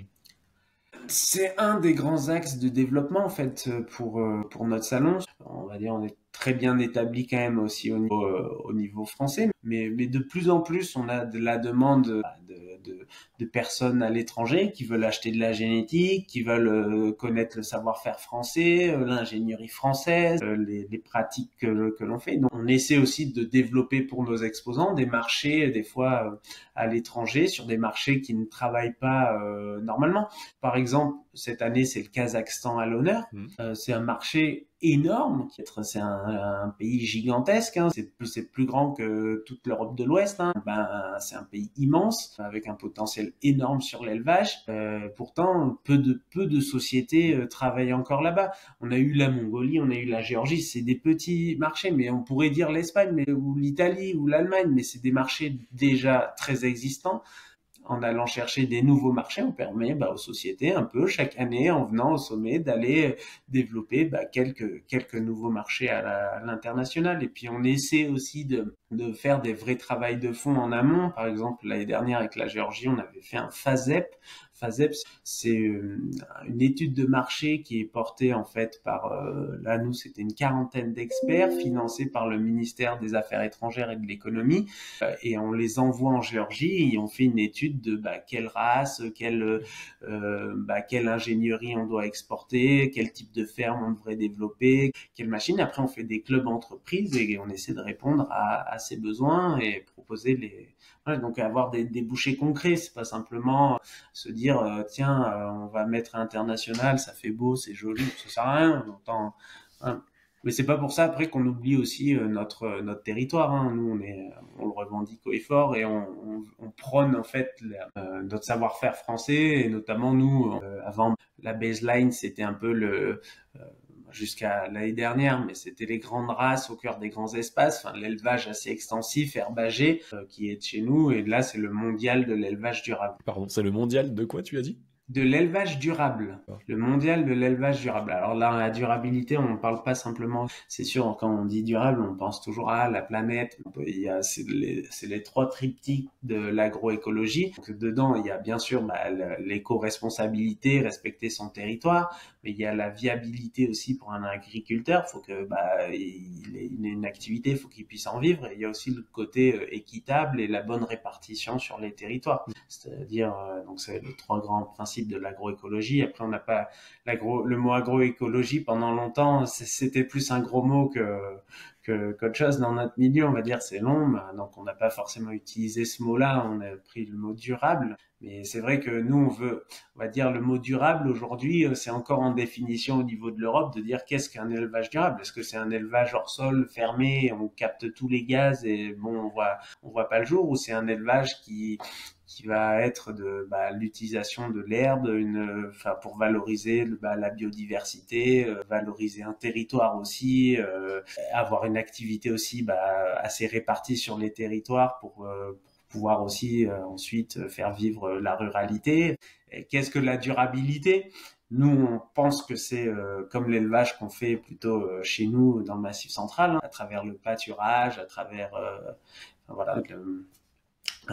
C'est un des grands axes de développement en fait pour pour notre salon. On va dire on est très bien établi quand même aussi au niveau au niveau français, mais mais de plus en plus on a de la demande de de, de personnes à l'étranger qui veulent acheter de la génétique, qui veulent connaître le savoir-faire français, l'ingénierie française, les, les pratiques que, que l'on fait. Donc on essaie aussi de développer pour nos exposants des marchés des fois à l'étranger sur des marchés qui ne travaillent pas euh, normalement. Par exemple, cette année, c'est le Kazakhstan à l'honneur. Mmh. Euh, c'est un marché énorme. C'est un, un pays gigantesque. Hein. C'est, plus, c'est plus grand que toute l'Europe de l'Ouest. Hein. Ben, c'est un pays immense avec un potentiel énorme sur l'élevage. Euh, pourtant, peu de peu de sociétés euh, travaillent encore là-bas. On a eu la Mongolie, on a eu la Géorgie. C'est des petits marchés, mais on pourrait dire l'Espagne, mais ou l'Italie ou l'Allemagne, mais c'est des marchés déjà très existants. En allant chercher des nouveaux marchés, on permet bah, aux sociétés un peu chaque année, en venant au sommet, d'aller développer bah, quelques quelques nouveaux marchés à, la, à l'international. Et puis on essaie aussi de de faire des vrais travails de fond en amont. Par exemple, l'année dernière avec la Géorgie, on avait fait un FASEP. FASEP, c'est une étude de marché qui est portée en fait par, euh, là nous c'était une quarantaine d'experts financés par le ministère des Affaires étrangères et de l'économie, euh, et on les envoie en Géorgie et on fait une étude de bah, quelle race, quelle, euh, bah, quelle ingénierie on doit exporter, quel type de ferme on devrait développer, quelle machine. Après on fait des clubs entreprises et on essaie de répondre à, à ces besoins et proposer les... Ouais, donc avoir des débouchés concrets, c'est pas simplement se dire euh, tiens euh, on va mettre international, ça fait beau, c'est joli, ça sert à rien. Entend, hein. Mais c'est pas pour ça après qu'on oublie aussi euh, notre notre territoire. Hein. Nous on est, on le revendique haut et fort et on, on, on prône en fait la, euh, notre savoir-faire français et notamment nous euh, avant la baseline c'était un peu le euh, jusqu'à l'année dernière, mais c'était les grandes races au cœur des grands espaces, enfin, l'élevage assez extensif, herbagé, euh, qui est de chez nous, et là c'est le mondial de l'élevage durable. Pardon, c'est le mondial de quoi tu as dit ? De l'élevage durable, le mondial de l'élevage durable. Alors là, la durabilité, on ne parle pas simplement, c'est sûr, quand on dit durable, on pense toujours à la planète. Il y a, c'est les, c'est les trois triptyques de l'agroécologie. Donc, dedans, il y a bien sûr bah, l'éco-responsabilité, respecter son territoire, mais il y a la viabilité aussi pour un agriculteur. Il faut que bah, il ait une activité, il faut qu'il puisse en vivre. Et il y a aussi le côté équitable et la bonne répartition sur les territoires. C'est-à-dire, euh, donc c'est les trois grands principes de l'agroécologie. Après, on n'a pas l'agro, le mot agroécologie pendant longtemps, c'était plus un gros mot que, que qu'autre chose dans notre milieu. On va dire c'est long, donc on n'a pas forcément utilisé ce mot-là. On a pris le mot durable. Mais c'est vrai que nous, on veut, on va dire le mot durable aujourd'hui, c'est encore en définition au niveau de l'Europe de dire qu'est-ce qu'un élevage durable. Est-ce que c'est un élevage hors sol, fermé, on capte tous les gaz et bon, on voit, on voit pas le jour, ou c'est un élevage qui qui va être de bah, l'utilisation de l'herbe, une, enfin pour valoriser bah, la biodiversité, euh, valoriser un territoire aussi, euh, avoir une activité aussi bah, assez répartie sur les territoires pour, euh, pour pouvoir aussi euh, ensuite faire vivre la ruralité. Et qu'est-ce que la durabilité ? Nous, on pense que c'est euh, comme l'élevage qu'on fait plutôt euh, chez nous dans le Massif central, hein, à travers le pâturage, à travers euh, enfin, voilà. Le, Euh,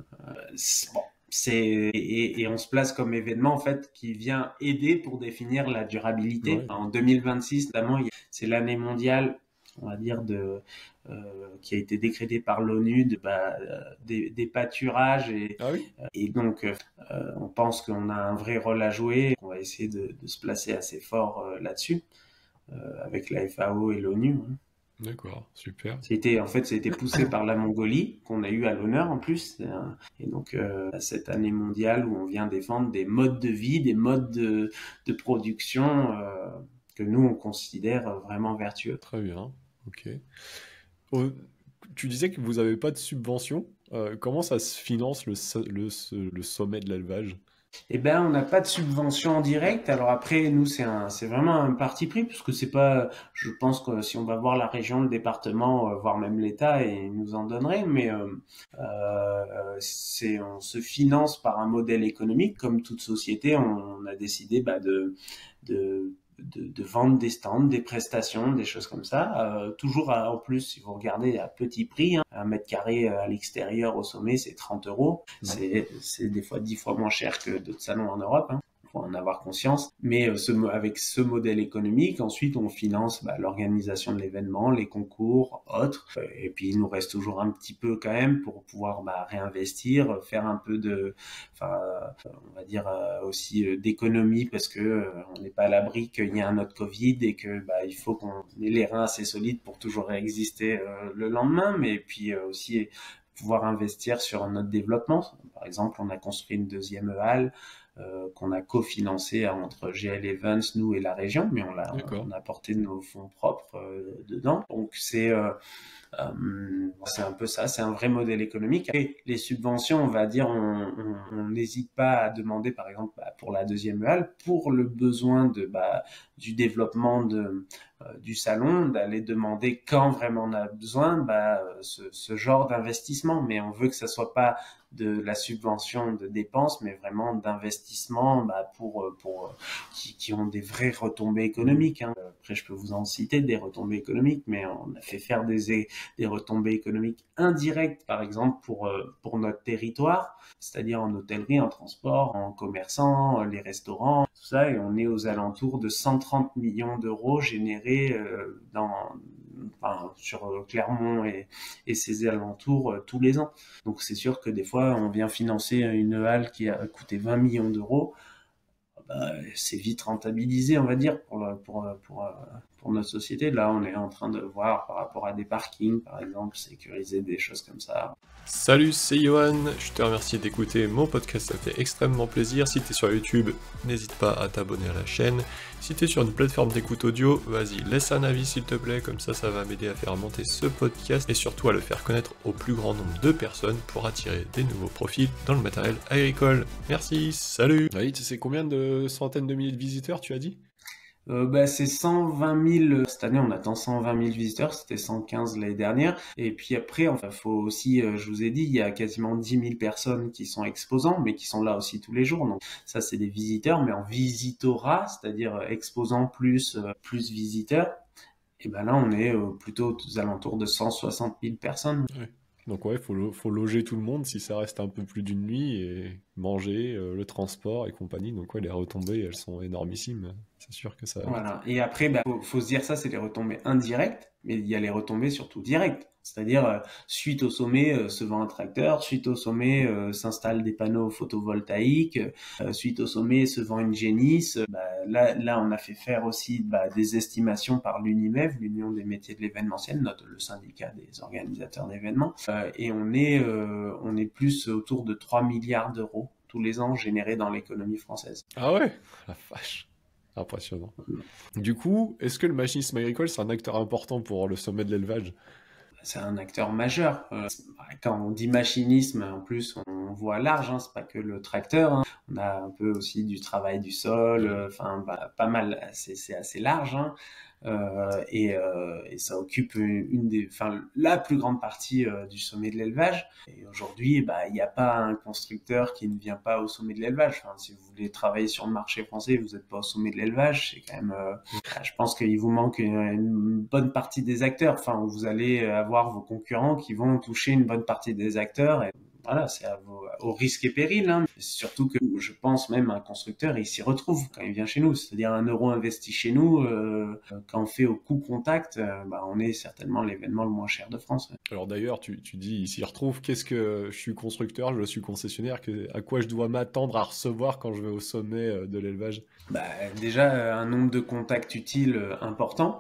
c'est, bon, c'est et, et on se place comme événement en fait qui vient aider pour définir la durabilité. Ouais. En deux mille vingt-six, notamment, c'est l'année mondiale, on va dire de euh, qui a été décrétée par l'ONU de bah, des, des pâturages et ah oui et donc euh, on pense qu'on a un vrai rôle à jouer. On va essayer de, de se placer assez fort euh, là-dessus euh, avec la F A O et l'ONU. Hein. D'accord, super. C'était, en fait, ça a été poussé par la Mongolie, qu'on a eu à l'honneur en plus. Et donc, euh, cette année mondiale où on vient défendre des modes de vie, des modes de, de production euh, que nous, on considère vraiment vertueux. Très bien, ok. Oh, tu disais que vous n'avez pas de subvention. Euh, comment ça se finance le, le, le sommet de l'élevage? Eh ben, on n'a pas de subvention en direct. Alors après, nous, c'est un, c'est vraiment un parti pris, parce que c'est pas, je pense que si on va voir la région, le département, euh, voire même l'État, et nous en donnerait, mais euh, euh, c'est, on se finance par un modèle économique, comme toute société. On, on a décidé bah, de, de De, de vendre des stands, des prestations, des choses comme ça. Euh, toujours à, en plus, si vous regardez à petit prix, hein, un mètre carré à l'extérieur au sommet, c'est trente euros. C'est, c'est des fois dix fois moins cher que d'autres salons en Europe. Hein. Faut en avoir conscience. Mais euh, ce, avec ce modèle économique, ensuite, on finance bah, l'organisation de l'événement, les concours, autres. Et puis, il nous reste toujours un petit peu quand même pour pouvoir bah, réinvestir, faire un peu de, enfin, on va dire euh, aussi euh, d'économie, parce que euh, on n'est pas à l'abri qu'il y ait un autre Covid et que bah, il faut qu'on ait les reins assez solides pour toujours exister euh, le lendemain. Mais puis euh, aussi pouvoir investir sur notre développement. Par exemple, on a construit une deuxième halle. Euh, qu'on a cofinancé entre G L Events, nous et la région, mais on l'a, on a apporté nos fonds propres euh, dedans. Donc c'est euh, euh, c'est un peu ça, c'est un vrai modèle économique. Et les subventions, on va dire, on n'hésite pas à demander, par exemple, bah, pour la deuxième halle, pour le besoin de bah, du développement de euh, du salon, d'aller demander quand vraiment on a besoin bah, ce, ce genre d'investissement. Mais on veut que ça soit pas de la subvention de dépenses, mais vraiment d'investissement bah, pour pour qui, qui ont des vraies retombées économiques. Hein. Après, je peux vous en citer des retombées économiques, mais on a fait faire des des retombées économiques indirectes, par exemple pour pour notre territoire, c'est-à-dire en hôtellerie, en transport, en commerçant, les restaurants, tout ça, et on est aux alentours de cent trente millions d'euros générés euh, dans Enfin, sur Clermont et, et ses alentours euh, tous les ans. Donc c'est sûr que des fois, on vient financer une halle qui a coûté vingt millions d'euros. Bah, c'est vite rentabilisé, on va dire, pour, le, pour, pour, pour notre société. Là, on est en train de voir par rapport à des parkings, par exemple, sécuriser des choses comme ça. Salut, c'est Johan, je te remercie d'écouter mon podcast, ça fait extrêmement plaisir. Si t'es sur YouTube, n'hésite pas à t'abonner à la chaîne. Si t'es sur une plateforme d'écoute audio, vas-y, laisse un avis s'il te plaît, comme ça ça va m'aider à faire monter ce podcast et surtout à le faire connaître au plus grand nombre de personnes pour attirer des nouveaux profils dans le matériel agricole. Merci, salut. Oui, tu sais combien de centaines de milliers de visiteurs tu as dit? Euh, bah, c'est cent vingt mille. Cette année, on attend cent vingt mille visiteurs. C'était cent quinze l'année dernière. Et puis après, enfin, faut aussi, euh, je vous ai dit, il y a quasiment dix mille personnes qui sont exposants, mais qui sont là aussi tous les jours. Donc, ça, c'est des visiteurs, mais en visitorat, c'est-à-dire exposants plus, euh, plus visiteurs. Et ben là, on est euh, plutôt aux alentours de cent soixante mille personnes. Ouais. Donc ouais, faut, lo- faut loger tout le monde si ça reste un peu plus d'une nuit, et manger, euh, le transport et compagnie. Donc ouais, les retombées, elles sont énormissimes. C'est sûr que ça... Voilà. Et après, bah, faut, faut se dire ça, c'est les retombées indirectes, mais il y a les retombées surtout directes. C'est-à-dire, euh, suite au sommet, euh, se vend un tracteur, suite au sommet, euh, s'installent des panneaux photovoltaïques, euh, suite au sommet, se vend une génisse. Bah, là, là, on a fait faire aussi bah, des estimations par l'UNIMEV, l'Union des métiers de l'événementiel, notre, le syndicat des organisateurs d'événements, euh, et on est, euh, on est plus autour de trois milliards d'euros tous les ans générés dans l'économie française. Ah ouais, la vache. Impressionnant. Du coup, est-ce que le machinisme agricole, c'est un acteur important pour le sommet de l'élevage? C'est un acteur majeur. Euh, quand on dit machinisme, en plus, on voit large, hein, c'est pas que le tracteur. Hein. On a un peu aussi du travail du sol, enfin, euh, bah, pas mal, c'est, c'est assez large. Hein. Euh, et, euh, et ça occupe une des, enfin, la plus grande partie euh, du sommet de l'élevage. Et aujourd'hui, bah, il n'y a pas un constructeur qui ne vient pas au sommet de l'élevage. Enfin, si vous voulez travailler sur le marché français, vous n'êtes pas au sommet de l'élevage. C'est quand même, euh, je pense qu'il vous manque une, une bonne partie des acteurs. Enfin, vous allez avoir vos concurrents qui vont toucher une bonne partie des acteurs. Et voilà, c'est à vos, au risque et péril. Hein. Surtout que je pense même un constructeur, il s'y retrouve quand il vient chez nous. C'est-à-dire un euro investi chez nous, euh, quand on fait au coût contact, euh, bah, on est certainement l'événement le moins cher de France. Ouais. Alors d'ailleurs, tu, tu dis il s'y retrouve. Qu'est-ce que je suis constructeur, je suis concessionnaire, que, à quoi je dois m'attendre à recevoir quand je vais au sommet de l'élevage? Bah, déjà, un nombre de contacts utiles important.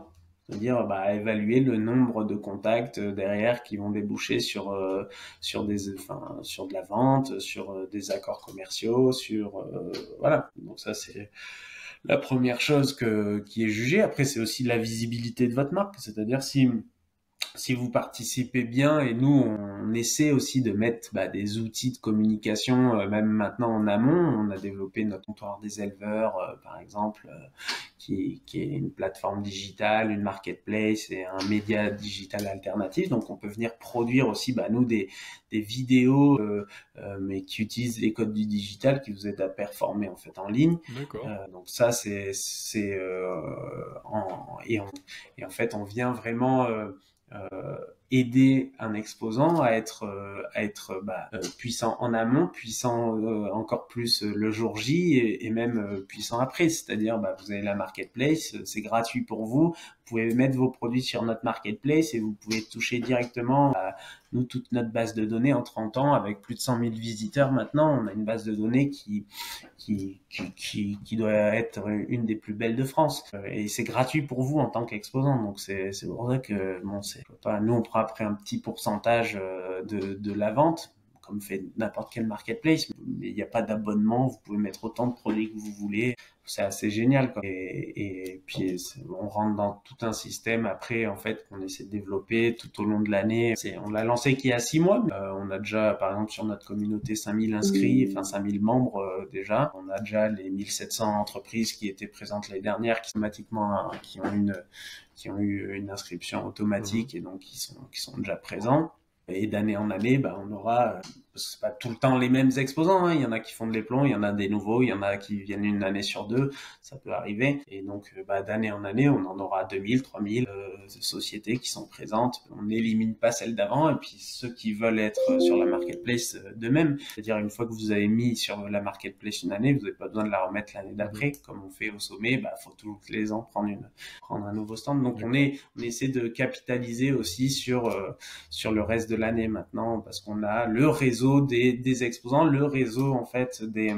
de dire bah évaluer le nombre de contacts derrière qui vont déboucher sur euh, sur des enfin sur de la vente, sur euh, des accords commerciaux, sur euh, voilà. Donc ça c'est la première chose que qui est jugée. Après c'est aussi la visibilité de votre marque, c'est-à-dire si si vous participez bien, et nous on essaie aussi de mettre bah, des outils de communication, euh, même maintenant en amont. On a développé notre comptoir des éleveurs, euh, par exemple, euh, qui, qui est une plateforme digitale, une marketplace et un média digital alternatif. Donc on peut venir produire aussi bah, nous des, des vidéos, euh, euh, mais qui utilisent les codes du digital, qui vous aident à performer en fait en ligne. D'accord. Euh, donc ça c'est c'est euh, en, et, on, et en fait on vient vraiment euh, Euh, aider un exposant à être euh, à être bah, euh, puissant en amont, puissant euh, encore plus euh, le jour J et, et même euh, puissant après. C'est-à-dire, bah, vous avez la marketplace, c'est gratuit pour vous. Vous pouvez mettre vos produits sur notre marketplace et vous pouvez toucher directement à nous toute notre base de données en trente ans avec plus de cent mille visiteurs maintenant. On a une base de données qui qui qui qui, qui doit être une des plus belles de France et c'est gratuit pour vous en tant qu'exposant. Donc c'est c'est pour ça que bon c'est pas nous on prend après un petit pourcentage de de la vente comme fait n'importe quel marketplace, mais il n'y a pas d'abonnement, vous pouvez mettre autant de produits que vous voulez, c'est assez génial quoi. Et, et puis on rentre dans tout un système après en fait qu'on essaie de développer tout au long de l'année. C'est, on l'a lancé qu'il y a six mois, mais euh, on a déjà par exemple sur notre communauté cinq mille inscrits, enfin cinq mille membres euh, déjà. On a déjà les mille sept cents entreprises qui étaient présentes l'année dernière, qui automatiquement hein, qui ont une qui ont eu une inscription automatique et donc qui sont qui sont déjà présents. Et d'année en année, bah, on aura, parce que c'est pas tout le temps les mêmes exposants, hein. Il y en a qui font de l'éplon, il y en a des nouveaux, il y en a qui viennent une année sur deux, ça peut arriver. Et donc, bah, d'année en année, on en aura deux mille, trois mille euh, sociétés qui sont présentes. On n'élimine pas celles d'avant, et puis ceux qui veulent être sur la marketplace euh, d'eux-mêmes. C'est-à-dire, une fois que vous avez mis sur la marketplace une année, vous n'avez pas besoin de la remettre l'année d'après, comme on fait au sommet, bah, faut tous les ans prendre une, prendre un nouveau stand. Donc, on est, on essaie de capitaliser aussi sur, euh, sur le reste de l'année maintenant parce qu'on a le réseau des, des exposants, le réseau en fait des,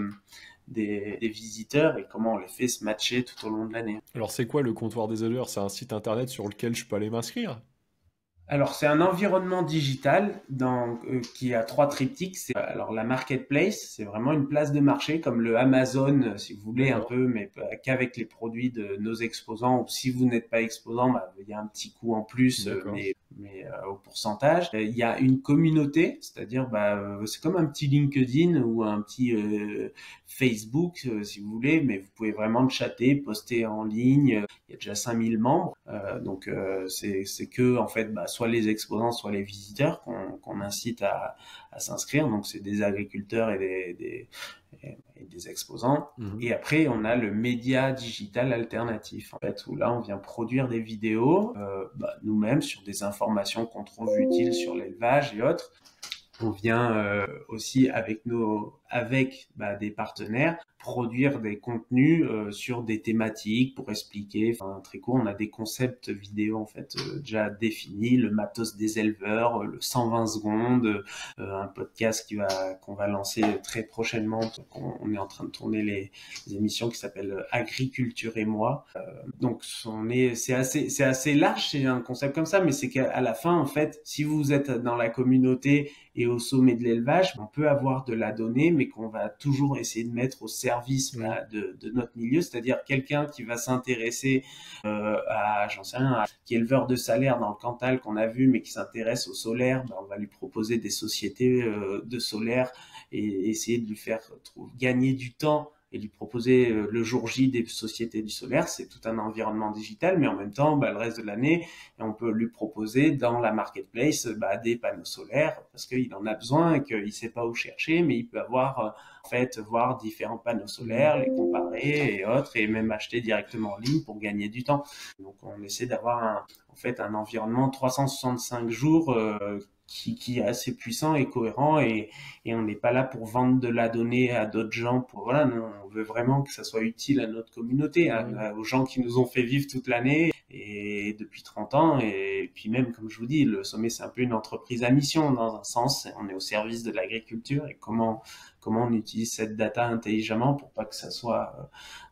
des, des visiteurs et comment on les fait se matcher tout au long de l'année. Alors c'est quoi le comptoir des éleveurs? C'est un site internet sur lequel je peux aller m'inscrire? Alors, c'est un environnement digital dans, euh, qui a trois triptyques. C'est, alors, la marketplace, c'est vraiment une place de marché comme le Amazon, si vous voulez, un peu, mais qu'avec les produits de nos exposants. Ou si vous n'êtes pas exposant, bah, il y a un petit coût en plus, euh, mais, mais euh, au pourcentage. Il y a une communauté, c'est-à-dire, bah, euh, c'est comme un petit LinkedIn ou un petit euh, Facebook, euh, si vous voulez, mais vous pouvez vraiment chatter, poster en ligne. Il y a déjà cinq mille membres, euh, donc euh, c'est, c'est que en fait, bah, soit les exposants, soit les visiteurs qu'on, qu'on incite à, à s'inscrire. Donc c'est des agriculteurs et des, des, et, et des exposants. Mmh. Et après, on a le média digital alternatif, en fait, où là, on vient produire des vidéos euh, bah, nous-mêmes sur des informations qu'on trouve utiles sur l'élevage et autres. On vient euh, aussi avec nos avec bah, des partenaires produire des contenus euh, sur des thématiques pour expliquer. Enfin, très court, on a des concepts vidéo en fait euh, déjà définis, le matos des éleveurs, le cent vingt secondes, euh, un podcast qui va qu'on va lancer très prochainement. On, on est en train de tourner les, les émissions qui s'appellent Agriculture et moi. Euh, donc on est c'est assez c'est assez large, c'est un concept comme ça, mais c'est qu'à la fin en fait, si vous êtes dans la communauté et au sommet de l'élevage, on peut avoir de la donnée, mais qu'on va toujours essayer de mettre au service bah, de, de notre milieu, c'est-à-dire quelqu'un qui va s'intéresser euh, à, j'en sais rien, à, qui est éleveur de salaire dans le Cantal qu'on a vu, mais qui s'intéresse au solaire, bah, on va lui proposer des sociétés euh, de solaire et essayer de lui faire trouver, gagner du temps et lui proposer euh, le jour J des sociétés du solaire. C'est tout un environnement digital, mais en même temps, bah, le reste de l'année, on peut lui proposer dans la marketplace bah, des panneaux solaires parce qu'il en a besoin et qu'il ne sait pas où chercher, mais il peut avoir euh, en fait voir différents panneaux solaires, les comparer et autres, et même acheter directement en ligne pour gagner du temps. Donc on essaie d'avoir un, en fait un environnement trois cent soixante-cinq jours euh, Qui, qui est assez puissant et cohérent, et, et on n'est pas là pour vendre de la donnée à d'autres gens. Pour voilà, non, on veut vraiment que ça soit utile à notre communauté, à, à, aux gens qui nous ont fait vivre toute l'année et depuis trente ans. Et puis même, comme je vous dis, le sommet c'est un peu une entreprise à mission dans un sens. On est au service de l'agriculture et comment comment on utilise cette data intelligemment pour pas que ça soit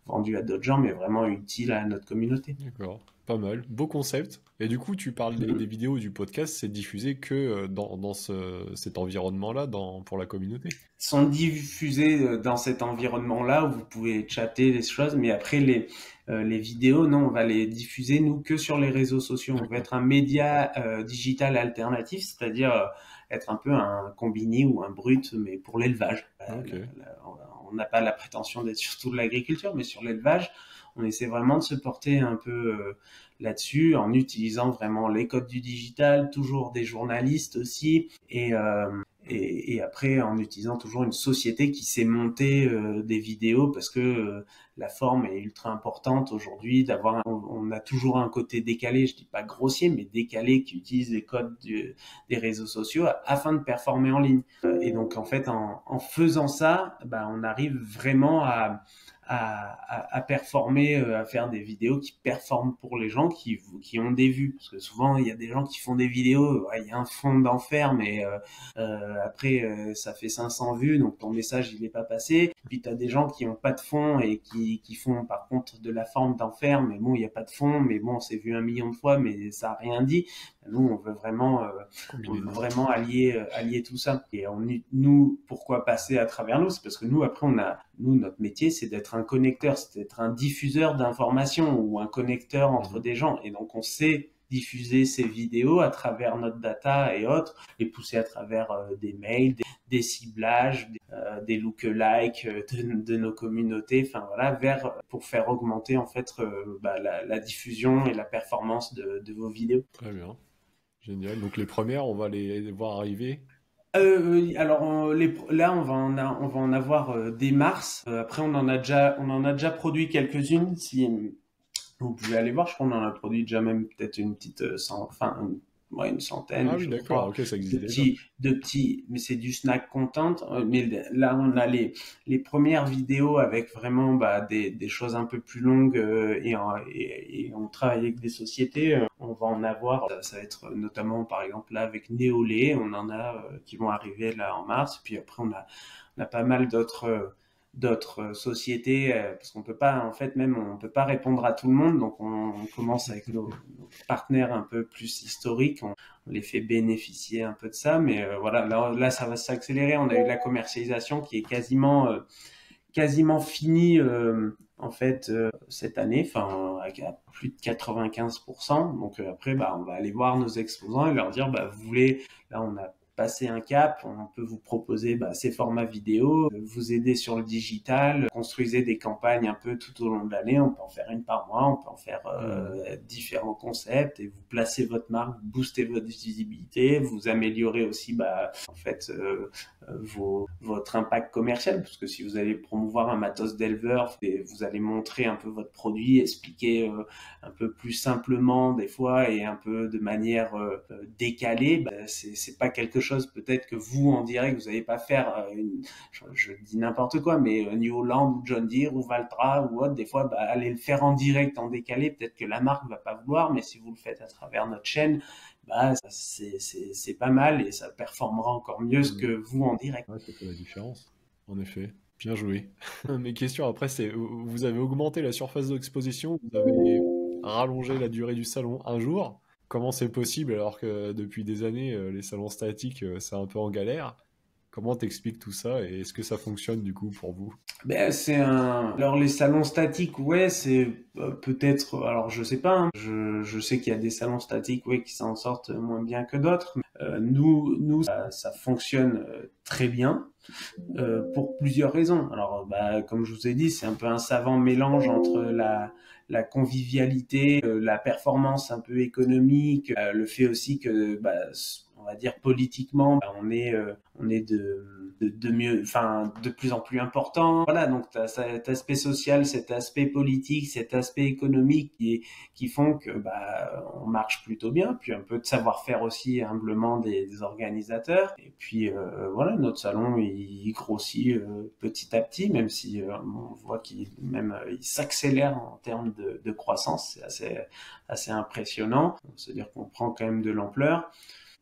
vendu à d'autres gens, mais vraiment utile à notre communauté. D'accord, pas mal. Beau concept. Et du coup, tu parles des, des vidéos du podcast, c'est diffusé que dans, dans ce, cet environnement-là dans, pour la communauté? Sont diffusés dans cet environnement-là où vous pouvez chatter des choses, mais après les euh, les vidéos, non, on va les diffuser nous que sur les réseaux sociaux. On va être un média euh, digital alternatif, c'est-à-dire euh, être un peu un combini ou un brut, mais pour l'élevage. Okay. On n'a pas la prétention d'être surtout de l'agriculture, mais sur l'élevage, on essaie vraiment de se porter un peu euh, là-dessus en utilisant vraiment les codes du digital, toujours des journalistes aussi, et euh, Et, et après en utilisant toujours une société qui sait monter euh, des vidéos parce que euh, la forme est ultra importante aujourd'hui. D'avoir, un, on, on a toujours un côté décalé, je dis pas grossier, mais décalé qui utilise les codes du, des réseaux sociaux afin de performer en ligne. Et donc en fait, en, en faisant ça, bah, on arrive vraiment à À, à, à performer, à faire des vidéos qui performent pour les gens qui, qui ont des vues. Parce que souvent, il y a des gens qui font des vidéos, ouais, il y a un fond d'enfer, mais euh, euh, après, euh, ça fait cinq cents vues, donc ton message, il n'est pas passé. Puis tu as des gens qui n'ont pas de fond et qui, qui font par contre de la forme d'enfer, mais bon, il n'y a pas de fond, mais bon, c'est vu un million de fois, mais ça n'a rien dit. Nous, on veut vraiment, euh, on veut vraiment allier, euh, allier tout ça. Et on, nous, pourquoi passer à travers nous? C'est parce que nous, après, on a, nous, notre métier, c'est d'être un connecteur, c'est d'être un diffuseur d'informations ou un connecteur entre des gens. Et donc, on sait diffuser ces vidéos à travers notre data et autres, les pousser à travers euh, des mails, des, des ciblages, des, euh, des lookalikes euh, de, de nos communautés, enfin voilà, vers pour faire augmenter en fait euh, bah, la, la diffusion et la performance de, de vos vidéos. Très bien, génial. Donc les premières, on va les voir arriver. Euh, alors on, les, là on va en a, on va en avoir euh, dès mars. Euh, après on en a déjà on en a déjà produit quelques-unes. Si vous pouvez aller voir, je crois qu'on en a produit déjà même peut-être une petite euh, cent, enfin une, ouais, une centaine. Ah oui, d'accord, ok, ça existe de déjà. petits, de petits, mais c'est du snack content. Mais là on a les les premières vidéos avec vraiment bah, des des choses un peu plus longues euh, et, et et on travaille avec des sociétés. Euh, on va en avoir, ça va être notamment par exemple là avec Néolé, on en a euh, qui vont arriver là en mars. Puis après on a on a pas mal d'autres euh, d'autres sociétés euh, parce qu'on peut pas en fait même on peut pas répondre à tout le monde, donc on, on commence avec nos, nos partenaires un peu plus historiques, on, on les fait bénéficier un peu de ça, mais euh, voilà là, là ça va s'accélérer. On a eu de la commercialisation qui est quasiment euh, quasiment finie euh, en fait euh, cette année, enfin à plus de quatre-vingt-quinze pour cent. Donc euh, après bah on va aller voir nos exposants et leur dire bah vous voulez, là on a passer un cap, on peut vous proposer bah, ces formats vidéo, vous aider sur le digital, construisez des campagnes un peu tout au long de l'année, on peut en faire une par mois, on peut en faire euh, mmh. différents concepts et vous placez votre marque, vous boostez votre visibilité, vous améliorez aussi bah, en fait euh, vos, votre impact commercial, parce que si vous allez promouvoir un matos d'éleveur, vous allez montrer un peu votre produit, expliquer euh, un peu plus simplement des fois et un peu de manière euh, décalée, bah, c'est, c'est pas quelque chose peut-être que vous en direct vous n'allez pas faire une, je, je dis n'importe quoi, mais New Holland ou John Deere ou Valtra ou autre, des fois bah, allez le faire en direct en décalé, peut-être que la marque va pas vouloir, mais si vous le faites à travers notre chaîne, bah ça, c'est, c'est, c'est pas mal et ça performera encore mieux mmh. que vous en direct. Ouais, ça fait la différence, en effet. Bien joué. Mes questions après, c'est vous avez augmenté la surface d'exposition, vous avez rallongé la durée du salon un jour. Comment c'est possible alors que depuis des années, les salons statiques, c'est un peu en galère? Comment t'expliques tout ça et est-ce que ça fonctionne du coup pour vous? Ben c'est un. Alors les salons statiques, ouais, c'est euh, peut-être. Alors je sais pas. Hein. Je je sais qu'il y a des salons statiques, ouais, qui s'en sortent moins bien que d'autres. Mais, euh, nous nous ça, ça fonctionne euh, très bien euh, pour plusieurs raisons. Alors bah comme je vous ai dit, c'est un peu un savant mélange entre la la convivialité, euh, la performance un peu économique, euh, le fait aussi que bah on va dire politiquement, bah, on est euh, on est de, de de mieux, enfin de plus en plus important. Voilà, donc tu as cet aspect social, cet aspect politique, cet aspect économique qui qui font que bah on marche plutôt bien. Puis un peu de savoir-faire aussi humblement des, des organisateurs. Et puis euh, voilà, notre salon il, il grossit euh, petit à petit, même si euh, on voit qu'il même euh, il s'accélère en termes de, de croissance. C'est assez assez impressionnant. C'est-à-dire qu'on prend quand même de l'ampleur.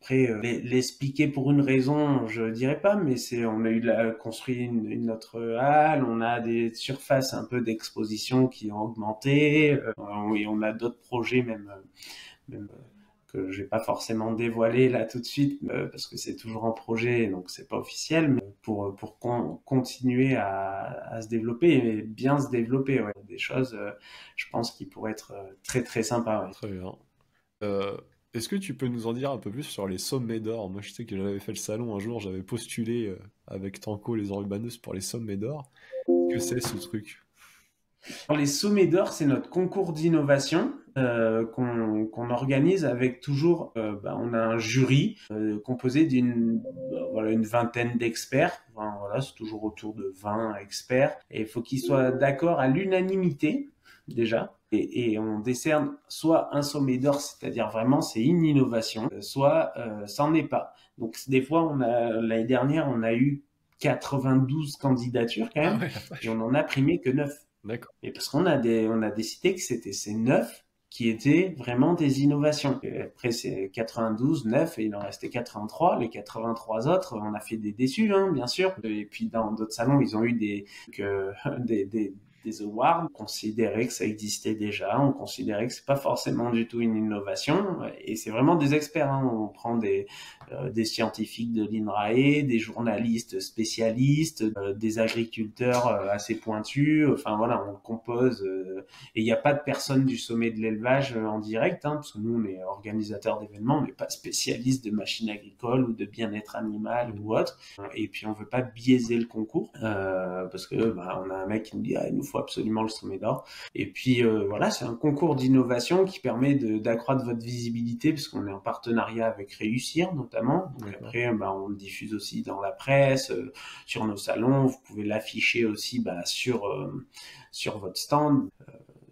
Après, euh, l'expliquer pour une raison, je dirais pas, mais c'est, on a eu la, construit une, une notre halle, on a des surfaces un peu d'exposition qui ont augmenté, euh, et on a d'autres projets même, même que je vais pas forcément dévoiler là tout de suite, euh, parce que c'est toujours en projet, donc c'est pas officiel, mais pour pour con, continuer à, à se développer et bien se développer, ouais, des choses, euh, je pense qui pourraient être très très sympas. Ouais. Très bien. Euh... Est-ce que tu peux nous en dire un peu plus sur les sommets d'or? Moi, je sais que j'avais fait le salon un jour, j'avais postulé euh, avec Tanko, les Enrubaneuses, pour les sommets d'or. Qu'est-ce que c'est ce truc? Alors, les sommets d'or, c'est notre concours d'innovation euh, qu'on qu'on organise avec toujours, euh, bah, on a un jury euh, composé d'une bah, voilà, une vingtaine d'experts. Enfin, voilà, c'est toujours autour de vingt experts. Et il faut qu'ils soient d'accord à l'unanimité, déjà. Et, et on décerne soit un sommet d'or, c'est-à-dire vraiment c'est une innovation, soit euh, ça n'en est pas. Donc des fois, on a l'année dernière, on a eu quatre-vingt-douze candidatures quand même, ah ouais, et on en a primé que neuf. D'accord. Et parce qu'on a des, on a décidé que c'était ces neuf qui étaient vraiment des innovations. Et après, c'est quatre-vingt-douze, neuf, et il en restait quatre-vingt-trois. Les quatre-vingt-trois autres, on a fait des déçus, hein, bien sûr. Et puis, dans d'autres salons, ils ont eu des, que, des, des, des awards. On considérait que ça existait déjà. On considérait que c'est pas forcément du tout une innovation. Et c'est vraiment des experts, hein. On prend des, euh, des scientifiques de l'INRAE, des journalistes spécialistes, euh, des agriculteurs euh, assez pointus. Enfin, voilà, on compose, euh, et il n'y a pas de personne du sommet de l'élevage en direct, hein, parce que nous, on est organisateurs d'événements, on n'est pas spécialistes de machines agricoles ou de bien-être animal ou autre. Et puis, on veut pas biaiser le concours, euh, parce que bah, on a un mec qui nous dit ah, il nous faut absolument le sommet d'or. Et puis, euh, voilà, c'est un concours d'innovation qui permet de, d'accroître votre visibilité, parce qu'on est en partenariat avec Réussir, notamment. Donc, après, bah, on le diffuse aussi dans la presse, euh, sur nos salons. Vous pouvez l'afficher aussi bah, sur, euh, sur votre stand. Euh,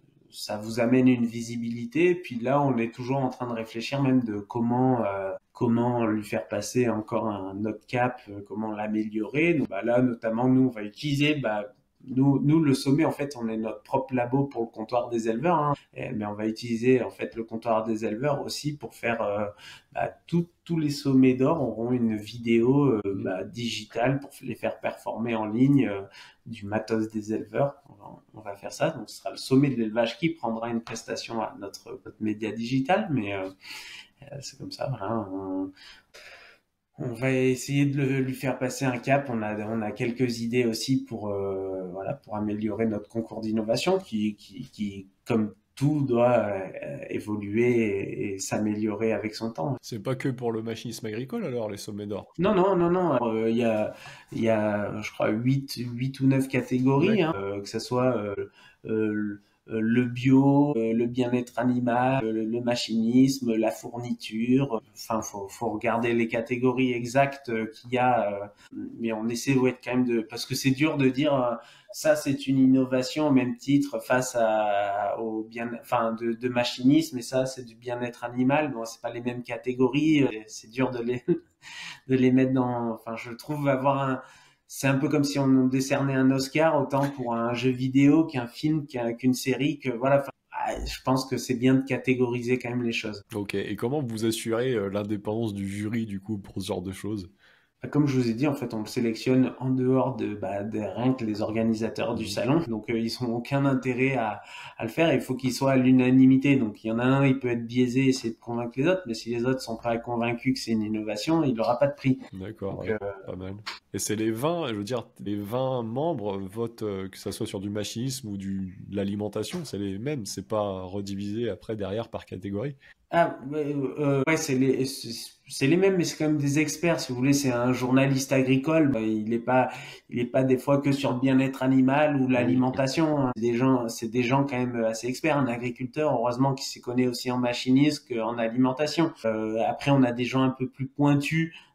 ça vous amène une visibilité. Puis là, on est toujours en train de réfléchir même de comment euh, comment lui faire passer encore un autre cap, euh, comment l'améliorer. Donc bah, là, notamment, nous, on va utiliser bah, nous, nous, le sommet, en fait, on est notre propre labo pour le comptoir des éleveurs, hein. Et, mais on va utiliser en fait le comptoir des éleveurs aussi pour faire euh, bah, tout, tous les sommets d'or auront une vidéo euh, bah, digitale pour les faire performer en ligne euh, du matos des éleveurs. On va, on va faire ça. Donc, ce sera le sommet de l'élevage qui prendra une prestation à notre, notre média digital, mais euh, c'est comme ça. Voilà. On, On va essayer de le, lui faire passer un cap. On a, on a quelques idées aussi pour, euh, voilà, pour améliorer notre concours d'innovation qui, qui, qui, comme tout, doit euh, évoluer et, et s'améliorer avec son temps. C'est pas que pour le machinisme agricole alors, les sommets d'or? Non, non, non, non. Il euh, y a, il y a, je crois, huit, huit ou neuf catégories, hein, euh, que ce soit euh, euh, le bio, le bien-être animal, le machinisme, la fourniture. Enfin, faut, faut regarder les catégories exactes qu'il y a, mais on essaie ouais, quand même de, parce que c'est dur de dire ça c'est une innovation au même titre face à au bien, enfin de, de machinisme, et ça c'est du bien-être animal. Bon, c'est pas les mêmes catégories, c'est dur de les de les mettre dans. Enfin, je trouve avoir un c'est un peu comme si on décernait un Oscar, autant pour un jeu vidéo qu'un film, qu'une série, que voilà. Enfin, je pense que c'est bien de catégoriser quand même les choses. Ok, et comment vous assurez euh, l'indépendance du jury, du coup, pour ce genre de choses? Comme je vous ai dit, en fait, on le sélectionne en dehors de, bah, de rien que les organisateurs du salon. Donc, euh, ils n'ont aucun intérêt à, à le faire. Il faut qu'ils soient à l'unanimité. Donc, il y en a un, il peut être biaisé, essayer de convaincre les autres. Mais si les autres sont pas convaincus que c'est une innovation, il n'aura pas de prix. D'accord, ouais, euh... pas mal. Et c'est les vingt, je veux dire, les vingt membres votent, euh, que ça soit sur du machinisme ou du, de l'alimentation, c'est les mêmes. C'est pas redivisé après derrière par catégorie. Ah, euh, ouais, c'est les, c'est les mêmes, mais c'est quand même des experts, si vous voulez. C'est un journaliste agricole, bah, il est pas, il est pas des fois que sur le bien-être animal ou l'alimentation, hein. C'est des gens, c'est des gens quand même assez experts. Un agriculteur, heureusement, qui s'y connaît aussi en machinisme qu'en alimentation. Euh, après, on a des gens un peu plus pointus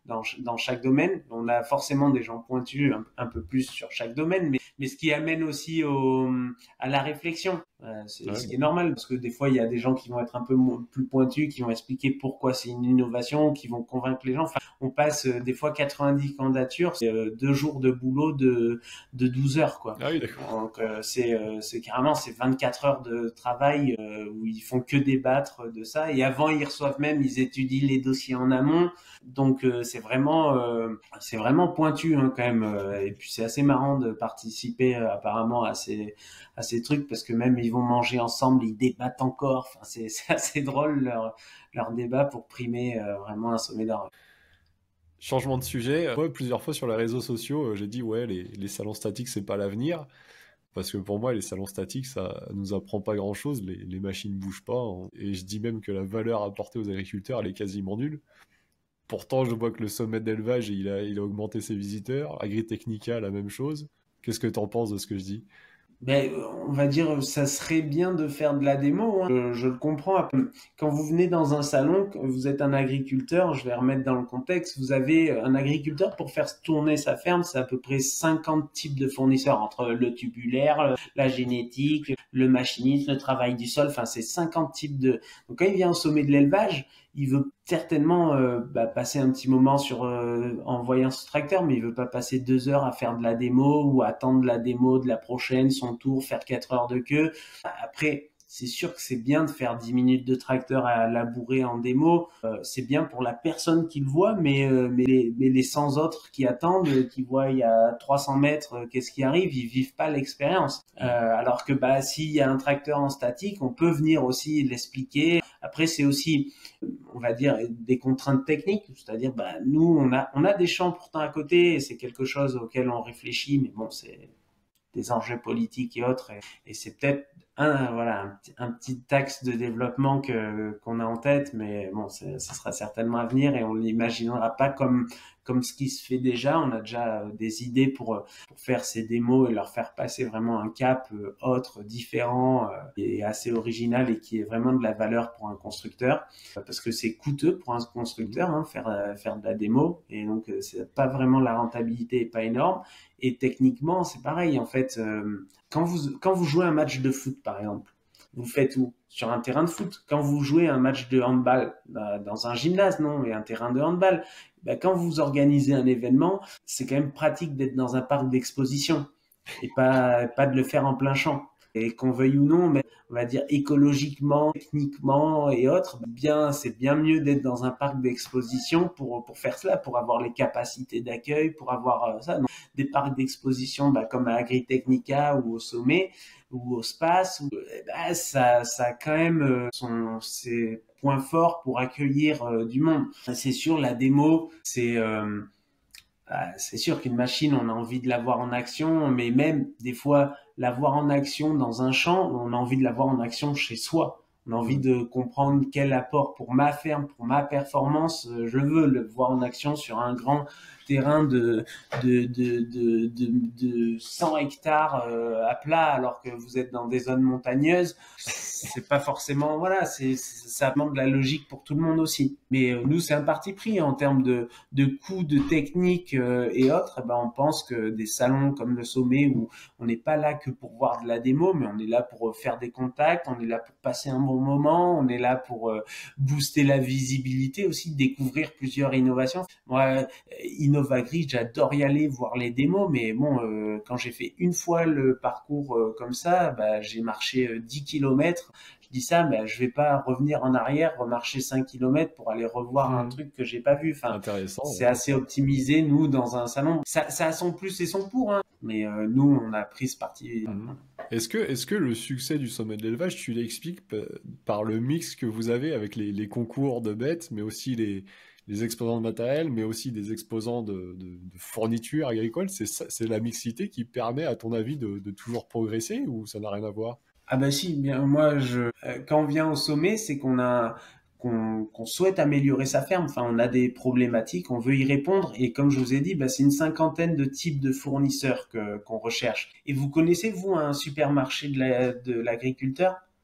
dans, dans chaque domaine. On a forcément des gens pointus un, un peu plus sur chaque domaine, mais, mais ce qui amène aussi au, à la réflexion. Euh, c'est ouais, ce qui est normal, parce que des fois, il y a des gens qui vont être un peu plus pointus, qui vont expliquer pourquoi c'est une innovation, qui vont convaincre les gens. Enfin, on passe euh, des fois quatre-vingt-dix candidatures, c'est euh, deux jours de boulot de, de douze heures, quoi. Ah oui, d'accord. Donc, euh, c'est, euh, c'est carrément, c'est vingt-quatre heures de travail euh, où ils font que débattre de ça. Et avant, ils reçoivent même, ils étudient les dossiers en amont. Donc, euh, c'est vraiment, euh, c'est vraiment pointu, hein, quand même. Et puis, c'est assez marrant de participer euh, apparemment à ces, à ces trucs, parce que même ils vont manger ensemble, ils débattent encore. Enfin, c'est, c'est assez drôle leur, leur débat pour primer euh, vraiment un sommet d'or. Changement de sujet. Moi, plusieurs fois sur les réseaux sociaux, j'ai dit ouais, les, les salons statiques, c'est pas l'avenir. Parce que pour moi, les salons statiques, ça nous apprend pas grand-chose. Les, les machines bougent pas. Hein. Et je dis même que la valeur apportée aux agriculteurs, elle est quasiment nulle. Pourtant, je vois que le sommet d'élevage, il a, il a augmenté ses visiteurs. Agritechnica, la même chose. Qu'est-ce que tu en penses de ce que je dis ? Ben, on va dire, ça serait bien de faire de la démo, hein. Je, je le comprends. Quand vous venez dans un salon, vous êtes un agriculteur, je vais remettre dans le contexte, vous avez un agriculteur pour faire tourner sa ferme, c'est à peu près cinquante types de fournisseurs, entre le tubulaire, la génétique, le machinisme, le travail du sol, enfin, c'est cinquante types de... Donc, quand il vient au sommet de l'élevage, il veut certainement euh, bah, passer un petit moment sur euh, en voyant ce tracteur, mais il veut pas passer deux heures à faire de la démo ou attendre la démo de la prochaine, son tour, faire quatre heures de queue. Après, c'est sûr que c'est bien de faire dix minutes de tracteur à labourer en démo. Euh, c'est bien pour la personne qui le voit, mais, euh, mais, les, mais les cent autres qui attendent, qui voient il y a trois cents mètres, euh, qu'est-ce qui arrive, ils vivent pas l'expérience. Euh, alors que bah s'il y a un tracteur en statique, on peut venir aussi l'expliquer. Après, c'est aussi, on va dire, des contraintes techniques, c'est-à-dire, bah, nous, on a, on a des champs pourtant à côté, et c'est quelque chose auquel on réfléchit, mais bon, c'est des enjeux politiques et autres, et, et c'est peut-être un, voilà, un petit, un petit axe de développement que, qu'on a en tête, mais bon, ça sera certainement à venir, et on l'imaginera pas comme, comme ce qui se fait déjà. On a déjà des idées pour, pour faire ces démos et leur faire passer vraiment un cap euh, autre, différent, euh, et assez original, et qui est vraiment de la valeur pour un constructeur, parce que c'est coûteux pour un constructeur, hein, faire, euh, faire de la démo, et donc euh, c'est pas vraiment, la rentabilité est pas énorme. Et techniquement, c'est pareil. En fait, euh, quand vous quand vous jouez un match de foot, par exemple, vous faites où? Sur un terrain de foot. Quand vous jouez un match de handball, bah, dans un gymnase, non, mais un terrain de handball. Bah, quand vous organisez un événement, c'est quand même pratique d'être dans un parc d'exposition et pas pas de le faire en plein champ. Et qu'on veuille ou non, mais on va dire écologiquement, techniquement et autres, bien, c'est bien mieux d'être dans un parc d'exposition pour pour faire cela, pour avoir les capacités d'accueil, pour avoir euh, ça. Donc, des parcs d'exposition, bah, comme à Agritechnica ou au Sommet ou au Space, où, bah, ça, ça a quand même euh, son ses points forts pour accueillir euh, du monde. C'est sûr, la démo, c'est euh, bah, c'est sûr qu'une machine, on a envie de la voir en action, mais même des fois, la voir en action dans un champ, on a envie de la voir en action chez soi. On a envie de comprendre quel apport pour ma ferme, pour ma performance, je veux le voir en action sur un grand terrain de de de de de, de cent hectares euh, à plat, alors que vous êtes dans des zones montagneuses. C'est pas forcément, voilà, c'est, c'est ça demande de la logique pour tout le monde aussi. Mais euh, nous, c'est un parti pris en termes de de coûts, de techniques euh, et autres. Eh ben, on pense que des salons comme le Sommet, où on n'est pas là que pour voir de la démo, mais on est là pour faire des contacts, on est là pour passer un bon moment, on est là pour euh, booster la visibilité aussi, découvrir plusieurs innovations. Moi, Innovagri, j'adore y aller voir les démos, mais bon, euh, quand j'ai fait une fois le parcours euh, comme ça, bah, j'ai marché euh, dix kilomètres. Je dis ça, mais je vais pas revenir en arrière, remarcher cinq kilomètres pour aller revoir mmh. un truc que j'ai pas vu. Enfin, intéressant. C'est ouais. assez optimisé, nous, dans un salon. Ça, ça a son plus et son pour, hein. Mais euh, nous, on a pris ce parti. Mmh. Est-ce que, est-ce que le succès du sommet de l'élevage, tu l'expliques par le mix que vous avez avec les, les concours de bêtes, mais aussi les, les exposants de matériel, mais aussi des exposants de, de, de fournitures agricoles? C'est, ça, c'est la mixité qui permet, à ton avis, de, de toujours progresser, ou ça n'a rien à voir? Ah bah si, bien moi, je, quand on vient au sommet, c'est qu'on a... Qu'on, qu'on souhaite améliorer sa ferme. Enfin, on a des problématiques, on veut y répondre. Et comme je vous ai dit, bah, c'est une cinquantaine de types de fournisseurs que, qu'on recherche. Et vous connaissez, vous, un supermarché de, la, de l'agriculteur?